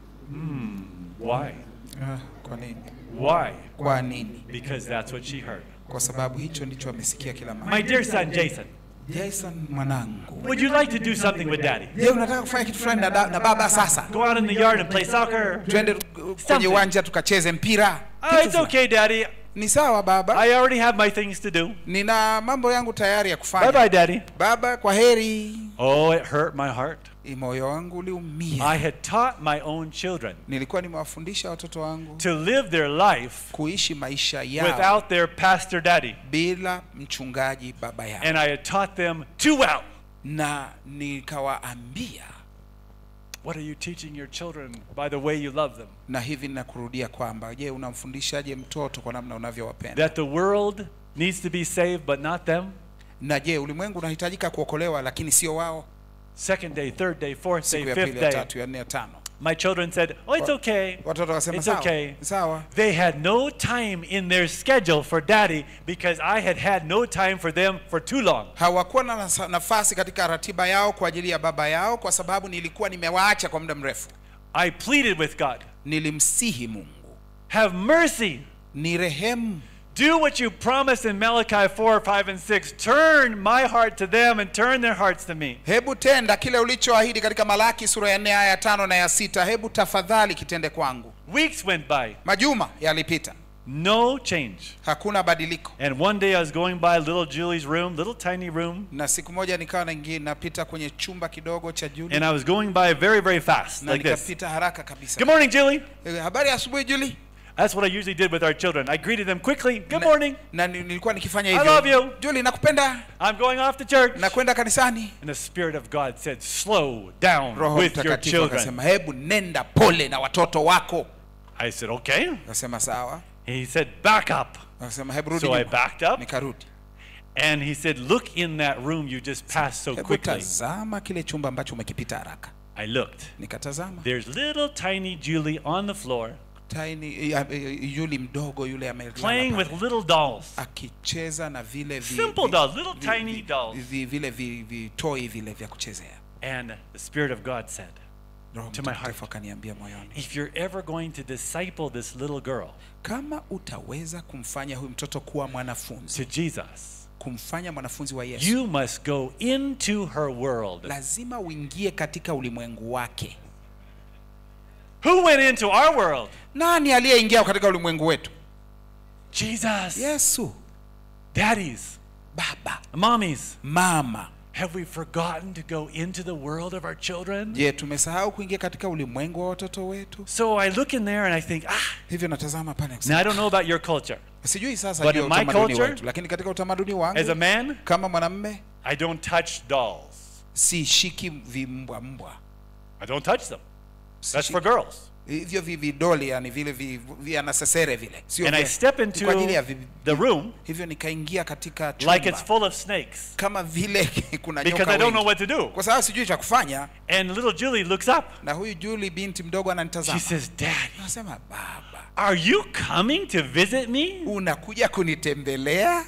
Why? Ah, kwa nini? Why? Kwa nini? Because that's what she heard. Kwa sababu hicho ndicho amesikia kila mara. My dear son Jason, Jason mwanangu, would you like to do something with Daddy? je, unataka kufanya kitu fulani na, da- na baba sasa? Go out in the yard and play soccer? Twende uh, kwenye uwanja tukacheze mpira. Oh, Kitu it's fulani. okay, Daddy. Ni sawa baba. I already have my things to do. Nina mambo yangu tayari ya Bye kufanya. bye, Daddy. Baba, kwa heri. Oh, it hurt my heart. Moyo wangu uliumia. I had taught my own children Nilikuwa nimewafundisha watoto wangu to live their life kuishi maisha yao without their pastor daddy. bila mchungaji baba yao. And I had taught them too well. Na nikawaambia, What are you teaching your children by the way you love them? na hivi ninakurudia kwamba, je, unamfundishaje mtoto kwa namna unavyowapenda? That the world needs to be saved but not them? Na je, ulimwengu unahitajika kuokolewa lakini sio wao? Second day, third day, fourth day, Siku ya fifth pili, ya day. tatu, ya nne, ya tano. My children said, oh, it's okay. Watoto wakasema It's sawa. okay. Sawa. They had no time in their schedule for daddy because I had had no time for them for too long. Hawakuwa na nasa- nafasi katika ratiba yao kwa ajili ya baba yao kwa sababu nilikuwa nimewaacha kwa muda mrefu. I pleaded with God, Nilimsihi Mungu, have mercy. ni rehemu. Do what you promised in Malachi four, five, and six. Turn my heart to them and turn their hearts to me. Hebu tenda kile ulichoahidi katika Malaki sura ya nne aya ya tano na ya sita. Hebu tafadhali kitende kwangu. Weeks went by, Majuma yalipita, no change. hakuna badiliko. And one day I was going by little Julie's room, little tiny room, Na siku moja nikawa naingia napita kwenye chumba kidogo cha Julie, and I was going by very, very fast, na like this. nikapita haraka kabisa. Good morning, Julie. Eh, habari ya asubuhi Julie. That's what I usually did with our children. I greeted them quickly. Good morning. Na ni- nilikuwa nikifanya I hivyo. love you. Julie, nakupenda. I'm going off to church. Nakwenda kanisani. And the Spirit of God said, slow down Roho with your Mtakatifu children. akasema, hebu nenda pole na watoto wako. I said, okay. Akasema sawa. He said, back up. Akasema hebu rudi So I nyuma. backed up. Nikarudi. And he said, look in that room you just passed so Hebu quickly. tazama kile chumba ambacho umekipita haraka. I looked. Nikatazama. There's little tiny Julie on the floor. tiny uh, uh, yule mdogo yule amelala playing pale, with little dolls. akicheza na vile vi, Simple vi, dolls, little vi, tiny vi, dolls. vi, vile vi, vi toy vile vya kuchezea. And the Spirit of God said, Roho to my heart, Mtakatifu akaniambia moyoni, if you're ever going to disciple this little girl kama utaweza kumfanya huyu mtoto kuwa mwanafunzi, to Jesus, kumfanya mwanafunzi wa Yesu, you must go into her world. lazima uingie katika ulimwengu wake. Who went into our world? Nani aliyeingia katika ulimwengu wetu? Jesus. Yesu. Daddies, Baba, mommies, mama. have we forgotten to go into the world of our children? Je, tumesahau kuingia katika ulimwengu wa watoto wetu? So I look in there and I think, ah, Hivyo natazama pale now kusema, I don't know about your culture. sijui sasa But ndio in my utamaduni culture, wetu, lakini katika utamaduni As a wangu man, kama mwanamume I don't touch dolls. si shiki vimbwa mbwa. I don't touch them. That's Sishiki- for girls. Hivyo vidoli, yani vile vi- vya nasesere vile. Sio And I vya- step ni kwa ajili ya into vi- the room hivyo nikaingia katika chumba like it's full of snakes kama vile kuna nyoka because I don't know wengi. what to do. Kwa sababu sijui cha kufanya, And little Julie looks up. na huyu Julie binti mdogo She ananitazama. says, Daddy, Anasema, baba, are you coming to visit me? unakuja kunitembelea?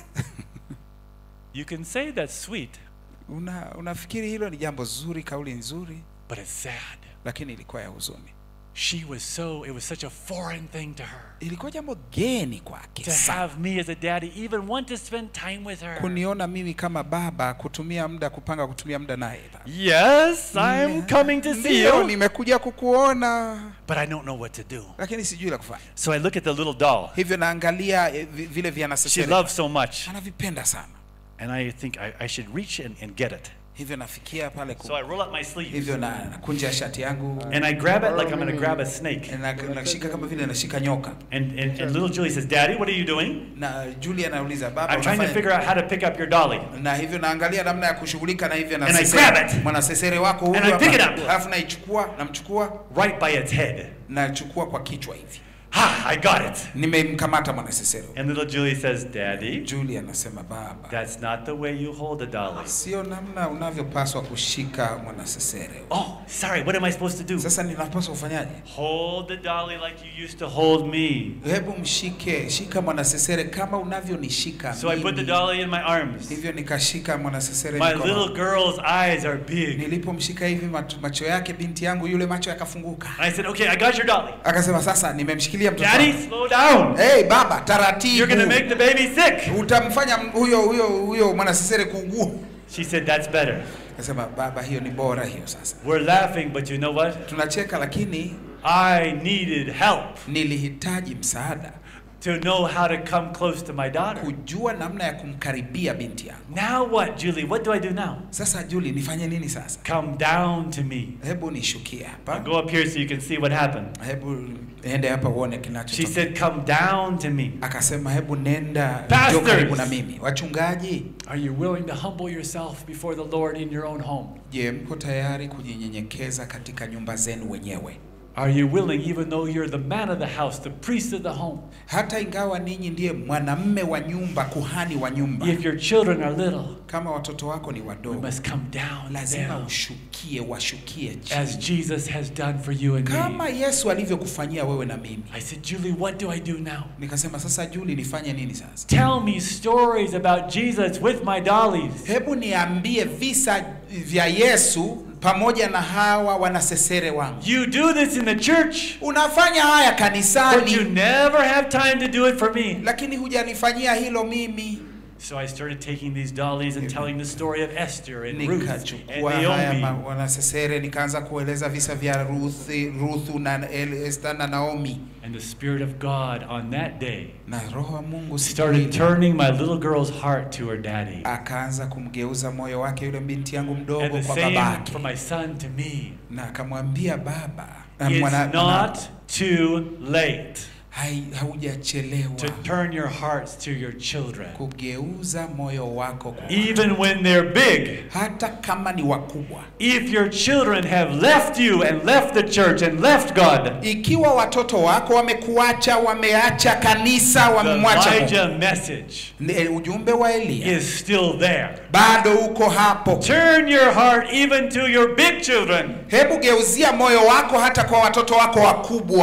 You can say that's sweet, Una unafikiri hilo ni jambo zuri, kauli nzuri, but it's sad. lakini ilikuwa ya huzuni. She was so, it was such a foreign thing to her. Ilikuwa jambo geni kwake To sana. have me as a daddy even want to spend time with her. Kuniona mimi kama baba, kutumia muda, kupanga kutumia muda naye. Yes, I'm coming to see Ndio, you, nimekuja kukuona, but I don't know what to do. lakini sijui la kufanya. So I look at the little doll. Hivyo naangalia eh, vi- vile vya She nasesere. loves so much, Anavipenda sana. and I think I, I should reach and, and get it. Hivyo nafikia pale ku, So I roll up my sleeves, hivyo na nakunja shati yangu and I grab it like I'm going to grab a snake. na nashika kama vile nashika nyoka. And, and, and little Julie says, Daddy, what are you doing? Na Julia anauliza, baba, I'm trying to unafanya- figure out how to pick up your dolly. na hivyo naangalia namna ya kushughulika na hivyo na And I sesere- grab it. mwanasesere wako huyu And I pick it hapa. up. Alafu naichukua, namchukua, Right by its head. nachukua kwa kichwa hivi. Ha, I got it. Nimemkamata mwanasesere. And little Julie says, Daddy, Julia anasema, baba, that's not the way you hold a dolly. sio namna unavyopaswa kushika mwanasesere. Oh, sorry, what am I supposed to do? Sasa ninapaswa kufanyaje? Hold the dolly like you used to hold me. Hebu mshike, shika mwanasesere kama unavyonishika So I put the mimi. dolly in my arms. Hivyo nikashika mwanasesere My mikono. little girl's eyes are big. Nilipomshika hivi macho, macho yake binti yangu yule macho yakafunguka. I said, okay, I got your dolly. Akasema, sasa nimemshikilia mtoto. Daddy, wangu. slow down. Hey baba, taratibu. You're going to make the baby sick. Utamfanya huyo huyo huyo mwanasesere kuugua. She said, that's better. Akasema, baba, hiyo ni bora hiyo sasa. We're laughing, but you know what? Tunacheka, lakini I needed help nilihitaji msaada. to know how to come close to my daughter. Kujua namna ya kumkaribia binti yangu. Now what, Julie? What do I do now? Sasa Julie, nifanye nini sasa? Come down to me. Hebu nishukie hapa. Go up here so you can see what happened. Hebu ende hapa uone She kinachotokea. said, come down to me. Akasema, hebu nenda Pastors. njoo karibu na mimi. Wachungaji, Are you willing to humble yourself before the Lord in your own home? je, mko tayari kujinyenyekeza katika nyumba zenu wenyewe? Are you willing, even though you're the man of the house, the priest of the home, Hata ingawa ninyi ndiye mwanamme wa nyumba, kuhani wa nyumba. if your children are little, Kama watoto wako ni you wadogo, must come down to lazima them ushukie, washukie as chini. Jesus has done for you and Kama me. Yesu alivyokufanyia wewe na mimi. I said, Julie, what do I do now? Nikasema, sasa Julie, nifanye nini sasa? Tell me stories about Jesus with my dollies. Hebu niambie visa vya Yesu pamoja na hawa wanasesere wangu. You do this in the church, Unafanya haya but you kanisani, never have time to do it for me. lakini hujanifanyia hilo mimi. So I started taking these dollies and telling the story of Esther and Ruth and Nikachukua haya ma- Naomi. wanasesere, nikaanza kueleza visa vya Ruth, Ruthu na El- Esther na Naomi. And the Spirit of God on that day Na Roho wa Mungu siku started ile turning my little girl's heart to her daddy. akaanza kumgeuza moyo wake yule binti yangu And mdogo the kwa same babake, for my son to me. na akamwambia baba, na It's mwana- not too late hai- haujachelewa to turn your hearts to your children. kugeuza moyo wako kwa Even when they're big. hata kama ni wakubwa. If your children have left you and left the church and left God, Ikiwa watoto wako wamekuacha, wameacha kanisa, the wamemwacha Mungu, Elijah message ni ujumbe wa Elia is still there. bado uko hapo. Turn your heart even to your big children. Hebu geuzia moyo wako hata kwa watoto wako wakubwa.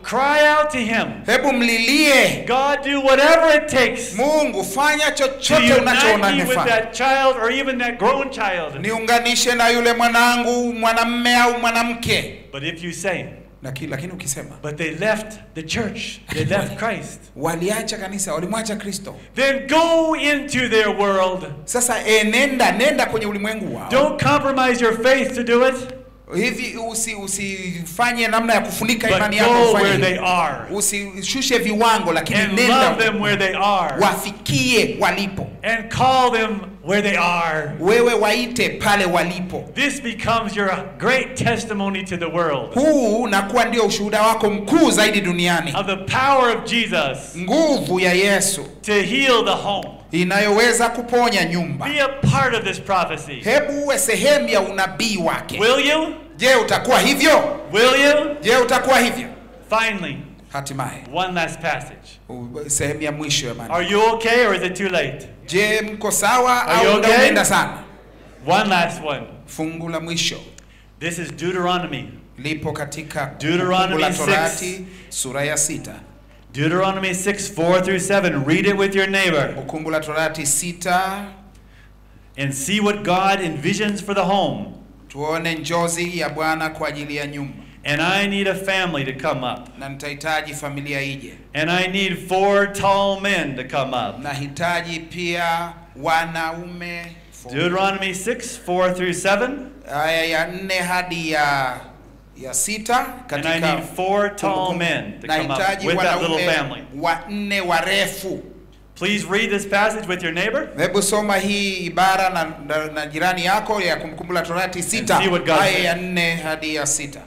Cry out to him. Hebu mlilie God, do whatever it takes Mungu, fanya to chochote unachoona unite me with nifanye. that child or even that grown child. Niunganishe na yule mwanangu, mwanamume au mwanamke. But if you say, Lakini ukisema, but they left the church, they left Christ, waliacha kanisa, walimwacha Kristo, then go into their world. sasa enenda nenda kwenye ulimwengu wao. Don't compromise your faith to do it, Hivi usi usifanye namna ya kufunika but imani yako go where ufanye. they are Usishushe viwango, lakini and nenda love them where they are wafikie walipo. and call them where they are. Wewe waite pale walipo. This becomes your great testimony to the world Huu unakuwa ndio ushuhuda wako mkuu zaidi duniani. of the power of Jesus Nguvu ya Yesu to heal the home. inayoweza kuponya nyumba. Be a part of this prophecy. Hebu uwe sehemu ya unabii wake. Will you? Je, utakuwa hivyo? Will you? Je, utakuwa hivyo? Finally, Hatimaye, one last passage. u- sehemu ya mwisho ya maandiko. Are you okay or is it too late? Je, mko sawa Are you au okay? unaenda sana? One last one. Fungu la mwisho This is Deuteronomy. lipo katika Deuteronomy Kumbukumbu la six. Torati sura ya sita. Deuteronomy six, four through seven. Read it with your neighbor Kumbukumbu la Torati sita, and see what God envisions for the home. tuone njozi ya Bwana kwa ajili ya nyumba. And I need a family to come up. Na nitahitaji familia ije. And I need four tall men to come up. Nahitaji pia wanaume. Deuteronomy six, four through seven. Aya ya nne hadi ya ya sita And I katika need four tall Kumbukumbu. men to come up Nahitaji with that little wanaume family. wanne warefu. Please read this passage with your neighbor. Hebu soma hii ibara na, na, na jirani yako ya Kumbukumbu la Torati sita, see what God aya says. ya nne hadi ya sita.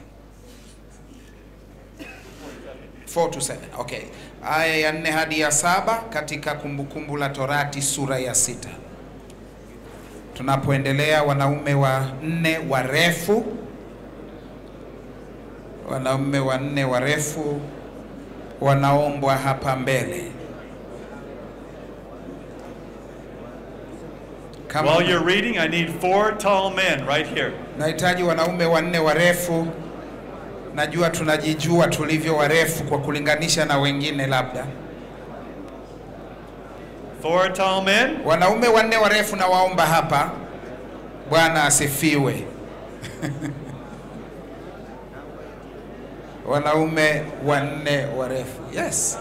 four to seven. Okay. Aya ya nne hadi ya saba katika Kumbukumbu la Torati sura ya sita. Tunapoendelea, wanaume wa nne warefu, wanaume wanne warefu wanaombwa hapa mbele. Kama While you're reading, I need four tall men right here. nahitaji wanaume wanne warefu. Najua tunajijua tulivyo warefu kwa kulinganisha na wengine labda. Four tall men. Wanaume wanne warefu na waomba hapa. Bwana asifiwe. Wanaume wanne warefu. Yes.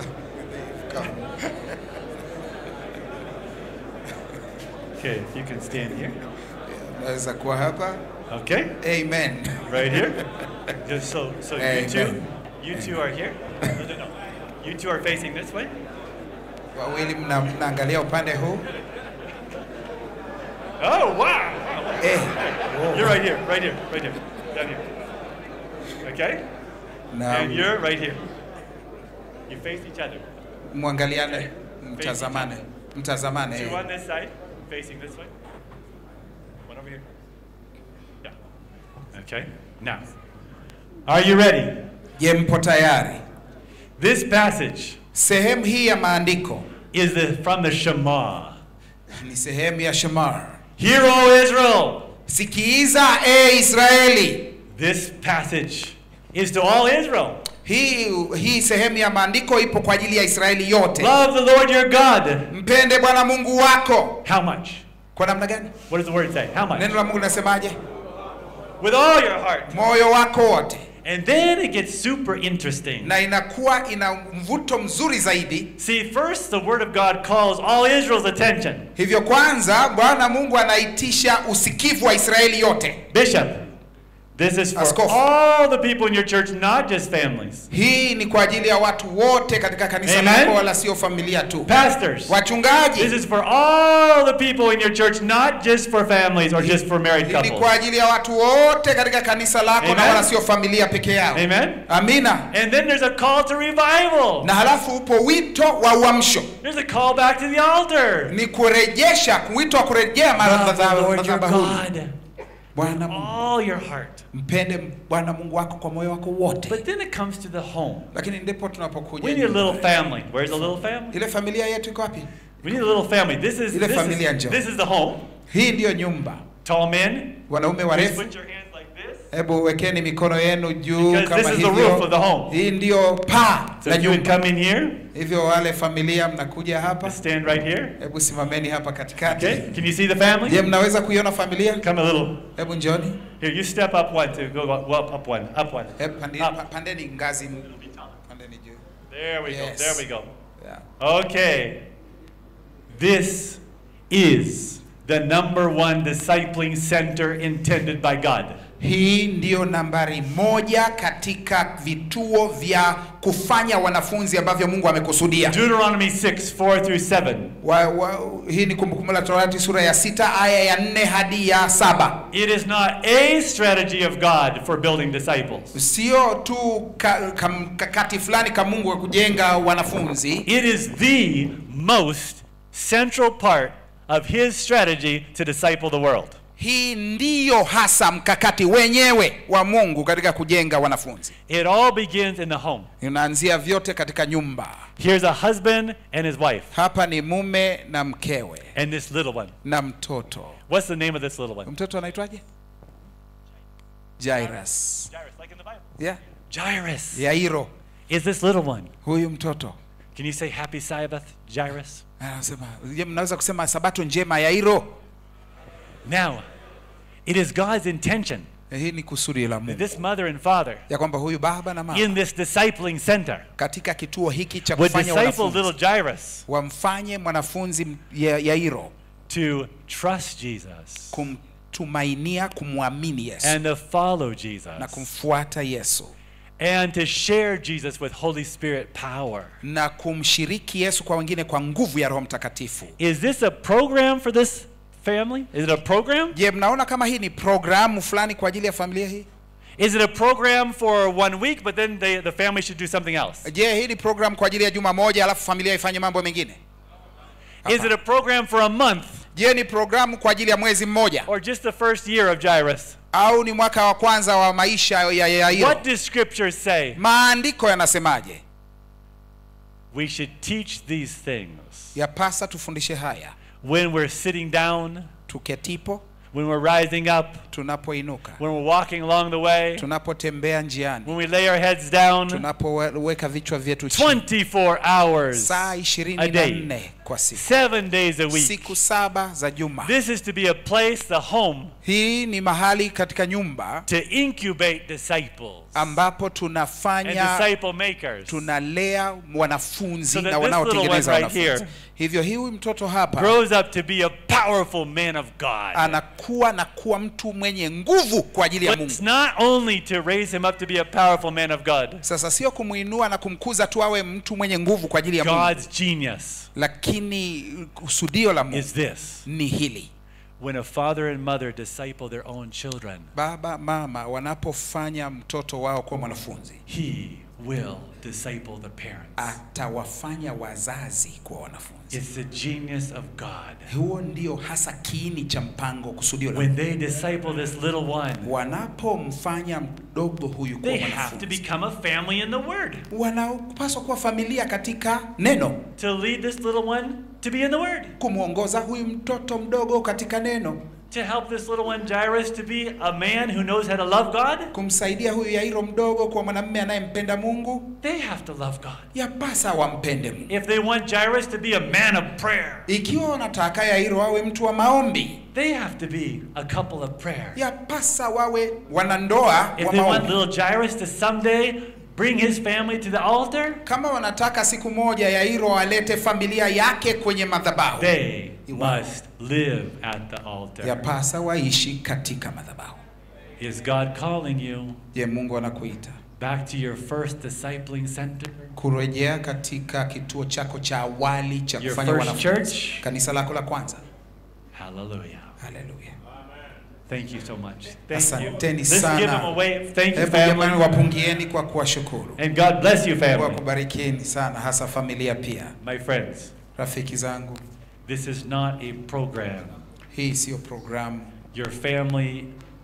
Okay, if you can stand here. Naweza kuwa hapa. Okay, Amen. right here. Just so, so you Amen. two, you two are here. No, no, no. You two are facing this way. Wawili mna- mnaangalia upande huu. Oh wow! Eh. You're right here, right here, right here, down here. Okay, Na and you're right here. You face each other. muangaliane, mtazamane. Mtazamane. Two eh. on this side, facing this way. One over here. Yeah. Okay. Now, are you ready? Je, mpo tayari? This passage Sehemu hii ya maandiko is the, from the Shema. ni sehemu ya Shemar. Hear, O Israel! Sikiza e Israeli. This passage is to all Israel. Hii hii sehemu ya maandiko ipo kwa ajili ya Israeli yote. Love the Lord your God. Mpende Bwana Mungu wako. How much? Kwa namna gani? What does the word say? How much? Neno la Mungu linasemaje? With all your heart. Moyo wako wote. And then it gets super interesting. Na inakuwa ina mvuto mzuri zaidi. See, first the word of God calls all Israel's attention. Hivyo kwanza Bwana Mungu anaitisha usikivu wa Israeli yote. Bishop, this is for Askofu. all the people in your church, not just families. Hii ni kwa ajili ya watu wote katika kanisa Amen. lako, wala sio familia tu. Pastors, this Wachungaji, is for all the people in your church, not just for families or just for married hii ni couples. kwa ajili ya watu wote katika kanisa lako na Amen. wala sio familia peke yao. Amen? Amina. And then there's a call to revival. Na halafu upo wito wa uamsho. There's a call back to the altar. Ni kurejesha, wito wa kurejea mara Love the Lord your madhabahuni. God. Bwana Mungu, All your heart. mpende Bwana Mungu wako kwa moyo wako wote. But then it comes to the home. Lakini ndipo tunapokuja We need a little nyumbani. family. Where's the little family? Ile familia yetu iko wapi? We need a little family. This is Ile this familia is, njoo. this is the home. Hii ndiyo nyumba. Tall men. Wanaume Just warefu put your hands like this. Hebu wekeni mikono yenu juu Because kama this is the hivyo. roof of the home. Hii ndio paa So la if you would nyumba. come in here, Hivyo wale familia mnakuja hapa. stand right here. Hebu simameni hapa katikati. Okay? Can you see the family? Je, mnaweza kuiona familia? Come a little. Hebu njoni. Here, you step up one to go up, up, up one, up one. Hebu pande, Up. pa- pandeni ngazi. Pandeni juu. There we Yes. go. There we go. Yeah. Okay. This is the number one discipling center intended by God. Hii ndiyo nambari moja katika vituo vya kufanya wanafunzi ambavyo Mungu amekusudia. Deuteronomy six, four through seven. Wa, wa, hii ni Kumbukumbu la Torati sura ya sita aya ya nne hadi ya saba. It is not a strategy of God for building disciples. Sio tu ka, ka, kakati fulani ka Mungu wa kujenga wanafunzi. It is the most central part of his strategy to disciple the world. Hii ndiyo hasa mkakati wenyewe wa Mungu katika kujenga wanafunzi. It all begins in the home. Inaanzia vyote katika nyumba. Here's a husband and his wife. Hapa ni mume na mkewe And this little one. na mtoto. What's the name of this little one? Mtoto anaitwaje? Jairus. Jairus, like in the Bible. Yeah. Jairus Yairo. is this little one. Huyu mtoto. Can you say happy Sabbath, Jairus? Anasema, je, mnaweza kusema sabato njema Yairo? Now, it is God's intention Hii ni kusudi la that Mungu. this mother and father Ya kwamba huyu baba na mama in this discipling center katika kituo hiki cha would kufanya disciple wanafunzi little Jairus wamfanye mwanafunzi ya- Yairo to trust Jesus kumtumainia, kumwamini Yesu and to follow na Jesus kumfuata Yesu and to share Jesus with Holy Spirit power. na kumshiriki Yesu kwa wengine kwa nguvu ya Roho Mtakatifu. Is this a program for this family? Is it a program? Je, mnaona kama hii ni programu fulani kwa ajili ya familia hii? Is it a program for one week, but then they, the family should do something else? Je, hii ni program kwa ajili ya juma moja alafu familia ifanye mambo mengine? Is it a program for a month Je, ni programu kwa ajili ya mwezi mmoja or just the first year of Jairus? au ni mwaka wa kwanza wa maisha ya Yairo? What does Scripture say? Maandiko yanasemaje? We should teach these things Yapasa tufundishe haya when we're sitting down, tuketipo, when we're rising up, tunapoinuka, when we're walking along the way, tunapotembea njiani, when we lay our heads down, tunapoweka vichwa vyetu chini. twenty-four hours Saa a ishirini na day, nne kwa siku, seven days a week. siku saba za juma. This is to be a place, the home, Hii ni mahali katika nyumba to incubate disciples ambapo and tunafanya, disciple makers. tunalea wanafunzi So that na this wanaotengeneza little one right wanafunzi. here Hivyo huyu mtoto hapa Grows up to be a powerful man of God. anakuwa na kuwa mtu mwenye nguvu kwa ajili ya But Mungu. it's not only to raise him up to be a powerful man of God. Sasa sio kumuinua na kumkuza tu awe mtu mwenye nguvu kwa ajili ya Mungu, God's genius lakini kusudio la Mungu is this. ni hili: When a father and mother disciple their own children, baba mama wanapofanya mtoto wao kuwa mwanafunzi, he will disciple the parents. atawafanya wazazi kuwa wanafunzi. It's the genius of God. Huo ndio hasa kiini cha mpango, kusudio la When Mungu. they disciple this little one, Wanapomfanya mdogo huyu kuwa they have to mwanafunzi, become a family in the Word. wanapaswa kuwa familia katika neno, To lead this little one to be in the Word. kumwongoza huyu mtoto mdogo katika neno, To help this little one, Jairus, to be a man who knows how to love God. kumsaidia huyu Yairo mdogo kwa mwanamume anayempenda Mungu. They have to love God. Yapasa wampende Mungu. If they want Jairus to be a man of prayer, Ikiwa wanataka Yairo awe mtu wa maombi, they have to be a couple of prayer. yapasa wawe wanandoa If wa they want maombi. little Jairus to someday bring his family to the altar, Kama wanataka siku moja Yairo alete familia yake kwenye madhabahu, they Iwa- must live at the altar. yapasa waishi katika madhabahu. Is God calling you Je, Mungu anakuita back to your first discipling center? kurejea katika kituo chako cha awali cha Your kufanya first wanafunzi, church? kanisa lako la kwanza? Hallelujah. Haleluya. Thank you so much. Thank you. Asanteni Let's give them sana. away. Thank you, Hebu jamani, family. wapungieni kwa kuwashukuru. And God bless you, Mungu family. akubarikini sana, hasa familia pia. My friends, Rafiki zangu, this is not a program. hii sio programu. Your family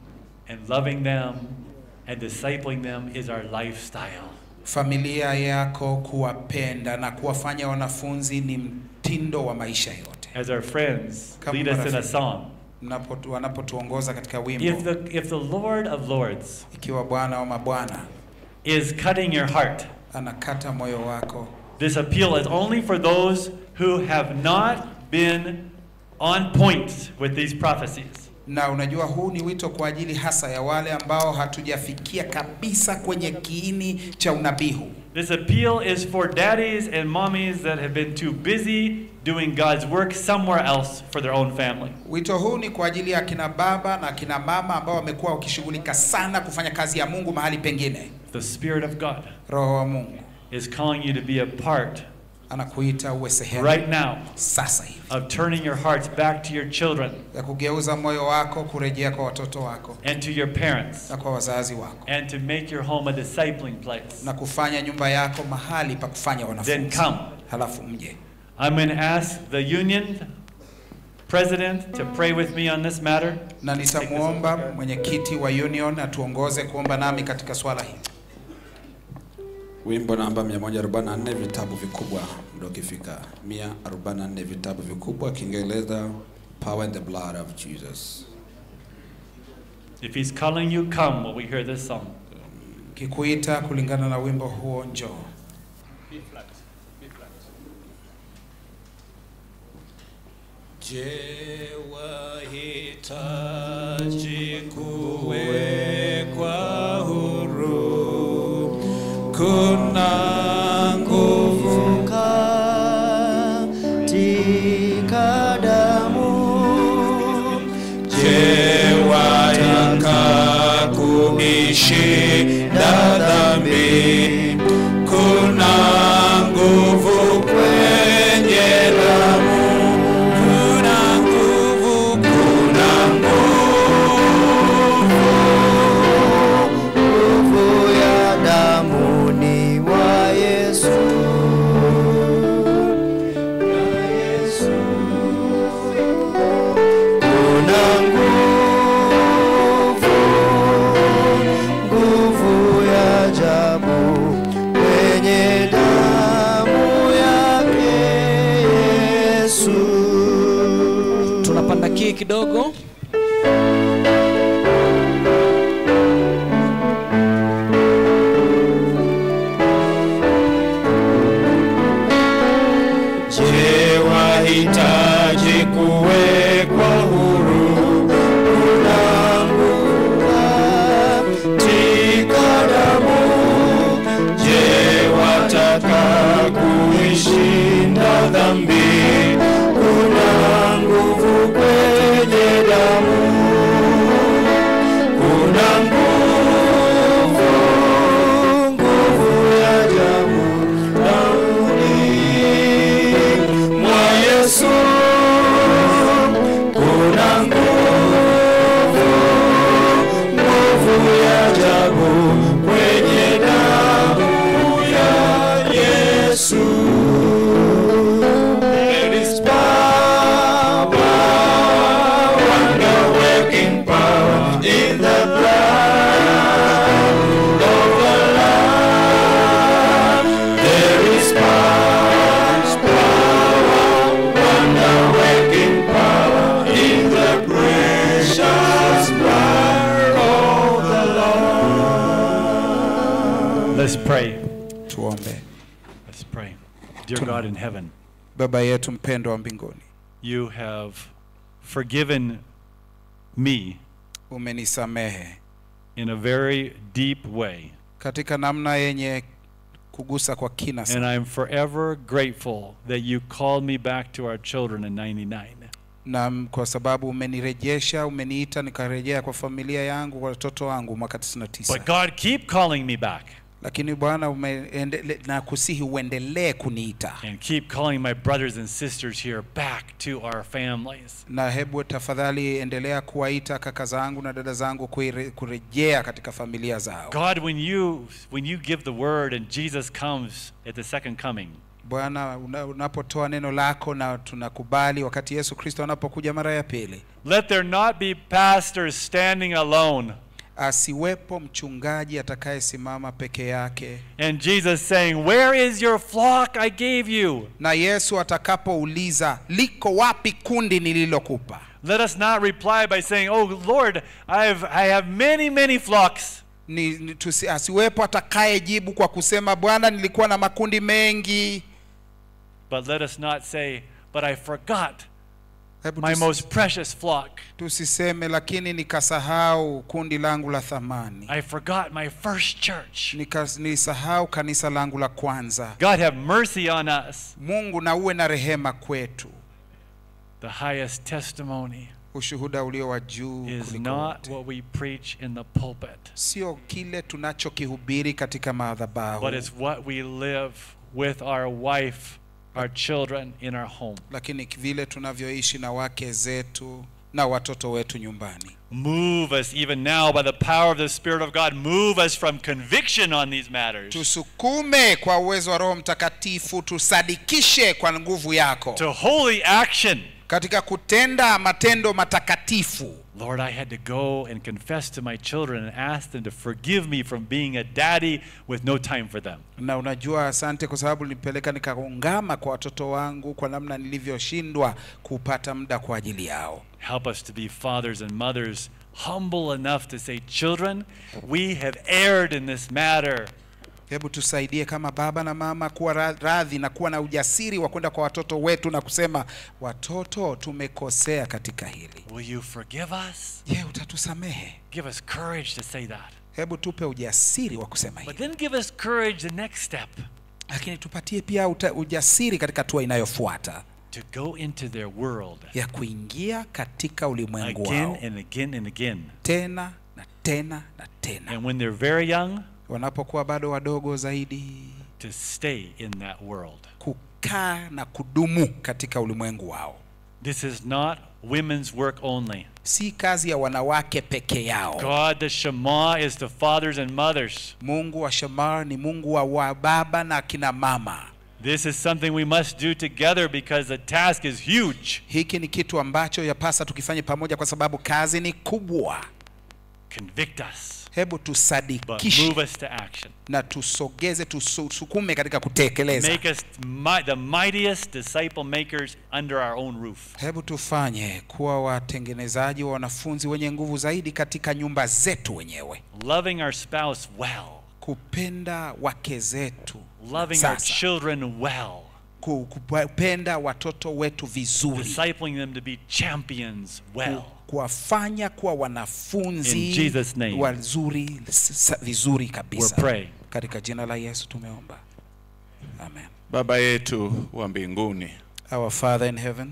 and loving them and discipling them is our lifestyle. Familia yako kuwapenda na kuwafanya wanafunzi ni mtindo wa maisha yote. As our friends Kama lead us in a marafiki. song, Napotu, wanapotuongoza katika wimbo. If the, if the Lord of Lords Ikiwa Bwana wa mabwana is cutting your heart, anakata moyo wako, this appeal is only for those who have not been on point with these prophecies. na unajua huu ni wito kwa ajili hasa ya wale ambao hatujafikia kabisa kwenye kiini cha unabii huu. This appeal is for daddies and mommies that have been too busy doing God's work somewhere else for their own family. Wito huu ni kwa ajili ya kina baba na kina mama ambao wamekuwa wakishughulika sana kufanya kazi ya Mungu mahali pengine. The Spirit of God Roho wa Mungu is calling you to be a part anakuita uwe sehemu right now sasa hivi of turning your hearts back to your children ya kugeuza moyo wako kurejea kwa watoto wako and to your parents na kwa wazazi wako and to make your home a discipling place. na kufanya nyumba yako mahali pa kufanya Then wanafunzi. come. Halafu mje. I'm going to ask the union president to pray with me on this matter. Na nitamuomba mwenyekiti wa union atuongoze kuomba nami katika swala hili. Wimbo namba mia moja arobaini na nne vitabu vikubwa ndio kifika mia arobaini na nne vitabu vikubwa, Kiingereza Power in the Blood of Jesus. If he's calling you, come while we hear this song. Kikuita kulingana na wimbo huo, njoo. B flat. B flat. Je, wahitaji kuwekwa huru? Kuna nguvu katika damu. Je, wataka kuishinda dhambi? Kuna nguvu kwenye damu. Kuna nguvu, kuna nguvu. Nguvu ya damu ni wa Yesu. Ya Yesu. Kuna nguvu, nguvu ya ajabu kwenye damu yake Yesu. Tunapanda kii kidogo. Je, wahitaji kuwekwa huru? Kuna nguvu katika damu. Je, wataka kuishinda dhambi? Kuna nguvu kwenye damu. Kuna nguvu, nguvu ya ajabu damuni mwa Yesu. Kuna nguvu, nguvu ya ajabu kwenye damu ya Yesu. There is power, wonder-working power in the blood of the Lamb. There is power, power, wonder-working power in the precious blood of the Lamb. Let's pray. Tuombe. Let's pray. Dear Tuna- God in heaven, Baba yetu mpendwa wa mbinguni, you have forgiven me umenisamehe in a very deep way, katika namna yenye kugusa kwa kina and sana. I'm forever grateful that you called me back to our children in ninety-nine. Na m- kwa sababu umenirejesha, umeniita nikarejea kwa familia yangu, kwa watoto wangu mwaka tisini na tisa. But God, keep calling me back Lakini Bwana umeendele, na kusihi uendelee kuniita. and keep calling my brothers and sisters here back to our families. Na hebu tafadhali endelea kuwaita kaka zangu na dada zangu kuire- kurejea katika familia zao. God, when you when you give the word and Jesus comes at the second coming, Bwana una- unapotoa neno lako na tunakubali wakati Yesu Kristo anapokuja mara ya pili, let there not be pastors standing alone asiwepo mchungaji atakayesimama peke yake, and Jesus saying, "Where is your flock I gave you?" na Yesu atakapouliza liko wapi kundi nililokupa. let us not reply by saying, "Oh Lord, I have I have many many flocks." Ni, ni tusi, asiwepo atakayejibu kwa kusema Bwana, nilikuwa na makundi mengi. But let us not say, "But I forgot Hebu my tusi, most precious flock. tusiseme lakini nikasahau kundi langu la thamani. I forgot my first church." Nikas, nilisahau kanisa langu la kwanza. God have mercy on us. Mungu na uwe na rehema kwetu. The highest testimony Ushuhuda ulio wa juu is kuliko not wote. what we preach in the pulpit, Sio kile tunachokihubiri katika madhabahu, but it's what we live with our wife, our children in our home. lakini vile tunavyoishi na wake zetu na watoto wetu nyumbani. Move us even now by the power of the Spirit of God. Move us from conviction on these matters Tusukume kwa uwezo wa Roho Mtakatifu, tusadikishe kwa nguvu yako to holy action. katika kutenda matendo matakatifu. Lord, I had to go and confess to my children and ask them to forgive me from being a daddy with no time for them. Na unajua, asante kwa sababu nilipeleka nikaungama kwa watoto wangu kwa namna nilivyoshindwa kupata muda kwa ajili yao. Help us to be fathers and mothers humble enough to say, "Children, we have erred in this matter." Hebu tusaidie kama baba na mama kuwa radhi na kuwa na ujasiri wa kwenda kwa watoto wetu na kusema, watoto, tumekosea katika hili. Will you forgive us? Je, utatusamehe? Give us courage to say that. Hebu tupe ujasiri wa kusema But hili. then give us courage the next step, Lakini tupatie pia uta, ujasiri katika hatua inayofuata to go into their world ya kuingia katika ulimwengu again wao and again and again. tena na tena na tena, And when they're very young, wanapokuwa bado wadogo zaidi, to stay in that world. kukaa na kudumu katika ulimwengu wao. This is not women's work only. Si kazi ya wanawake peke yao. God, the Shema, is to fathers and mothers. Mungu wa Shamar ni Mungu wa, wa baba na kina mama. This is something we must do together because the task is huge. Hiki ni kitu ambacho yapasa tukifanye pamoja kwa sababu kazi ni kubwa. Convict us, Hebu but tusadikishe move us to action. na tusogeze, tusukume katika kutekeleza. Make us mi- the mightiest disciple makers under our own roof. Hebu tufanye kuwa watengenezaji wa wanafunzi wenye nguvu zaidi katika nyumba zetu wenyewe. Loving our spouse well. Kupenda wake zetu Loving our sasa. children well. Ku- Kupenda watoto wetu vizuri. Discipling them to be champions well. Kuwafanya kuwa wanafunzi In Jesus' name. wazuri s- vizuri We're kabisa. praying. Katika jina la Yesu tumeomba. Amen. Baba yetu wa mbinguni, Our Father in heaven,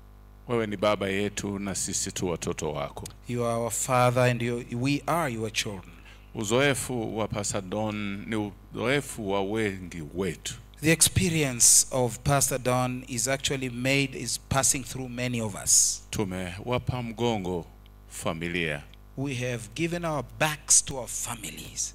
wewe ni baba yetu na sisi tu watoto wako. you are our Father and you, we are your children. Uzoefu wa Pastor Don ni uzoefu wa wengi wetu. The experience of Pastor Don is actually made, is passing through many of us. Tumewapa mgongo familia. We have given our backs to our families.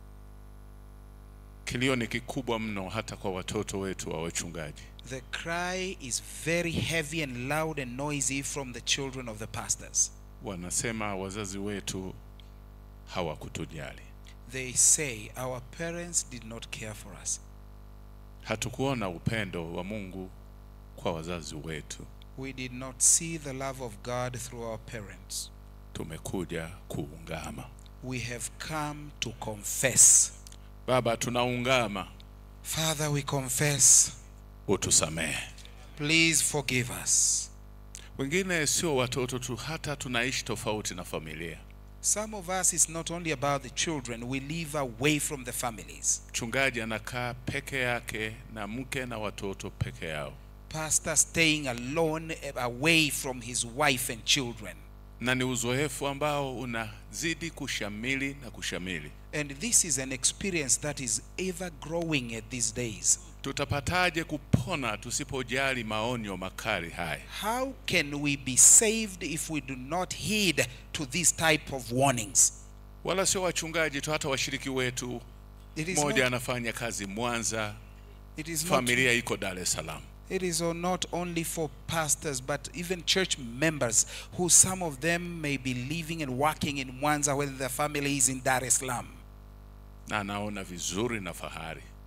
Kilio ni kikubwa mno hata kwa watoto wetu wa wachungaji. The cry is very heavy and loud and noisy from the children of the pastors. Wanasema wazazi wetu hawakutujali. They say our parents did not care for us. Hatukuona upendo wa Mungu kwa wazazi wetu. We did not see the love of God through our parents. Tumekuja kuungama. We have come to confess. Baba, tunaungama, Father, we confess. utusamehe. Please forgive us. Wengine sio watoto tu, hata tunaishi tofauti na familia. Some of us, it's not only about the children, we live away from the families. Mchungaji anakaa peke yake na mke na watoto peke yao. Pastor staying alone, away from his wife and children. Na ni uzoefu ambao unazidi kushamili na kushamili. And this is an experience that is ever growing at these days. Tutapataje kupona tusipojali maonyo makali haya? How can we be saved if we do not heed to this type of warnings? Wala sio wachungaji tu, hata washiriki wetu. It is Mmoja not, anafanya kazi Mwanza, it is not, familia iko Dar es Salaam. it is not only for pastors, but even church members who some of them may be living and working in Mwanza when their family is in Dar es Salaam. Na anaona vizuri na fahari.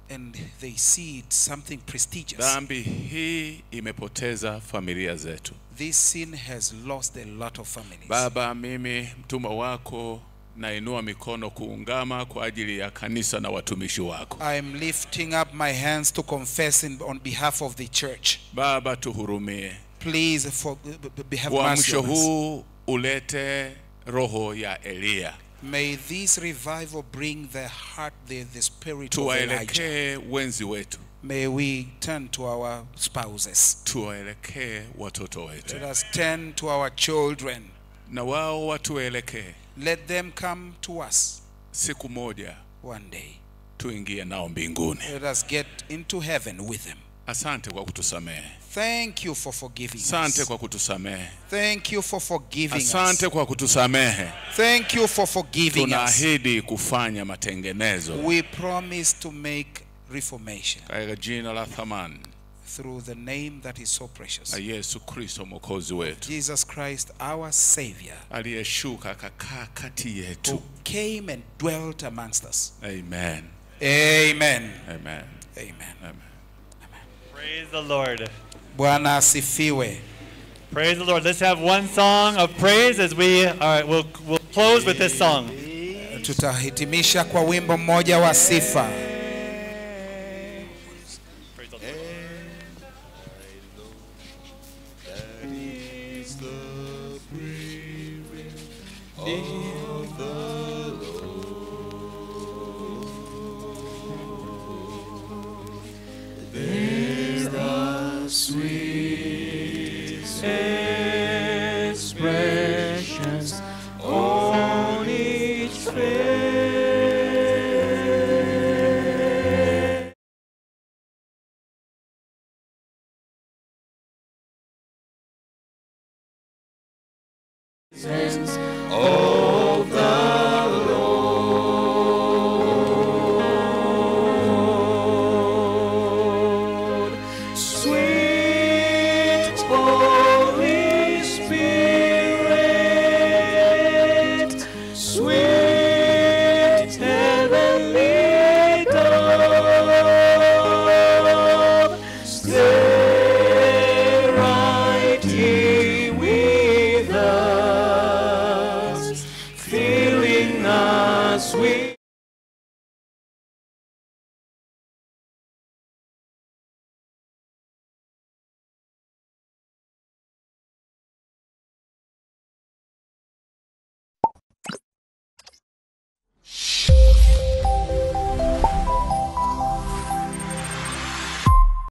and they see it something prestigious. Dhambi hii imepoteza familia zetu. This sin has lost a lot of families. Baba, mimi mtumwa wako nainua mikono kuungama kwa ajili ya kanisa na watumishi wako. I am lifting up my hands to confess in, on behalf of the church. Baba, tuhurumie. Please for, have kwa mercy on us. huu ulete roho ya Elia. May this revival bring the heart, the, the spirit of Elijah. Tuwaelekee wenzi wetu. May we turn to our spouses. Tuwaelekee watoto wetu. Let us turn to our children. Na wao watuelekee. Let them come to us. Siku moja one day tuingie nao mbinguni. Let us get into heaven with them. Asante kwa kutusamehe. Thank you for forgiving us. Asante kwa kutusamehe. Thank you for forgiving us. Asante kwa kutusamehe. Thank you for forgiving us. Tunaahidi kufanya matengenezo. We promise to make reformation. Katika jina la thamani. Through the name that is so precious. Yesu Kristo mwokozi wetu. Jesus Christ our Savior. Aliyeshuka akakaa kati yetu. Who came and dwelt amongst us. Amen. Amen. Amen. Amen. Amen. Praise the Lord. Bwana asifiwe. Praise the Lord. Let's have one song of praise as we all right, we'll we'll close with this song. Tutahitimisha kwa wimbo mmoja wa sifa. Praise the Lord. Sweet expressions on each face. Oh.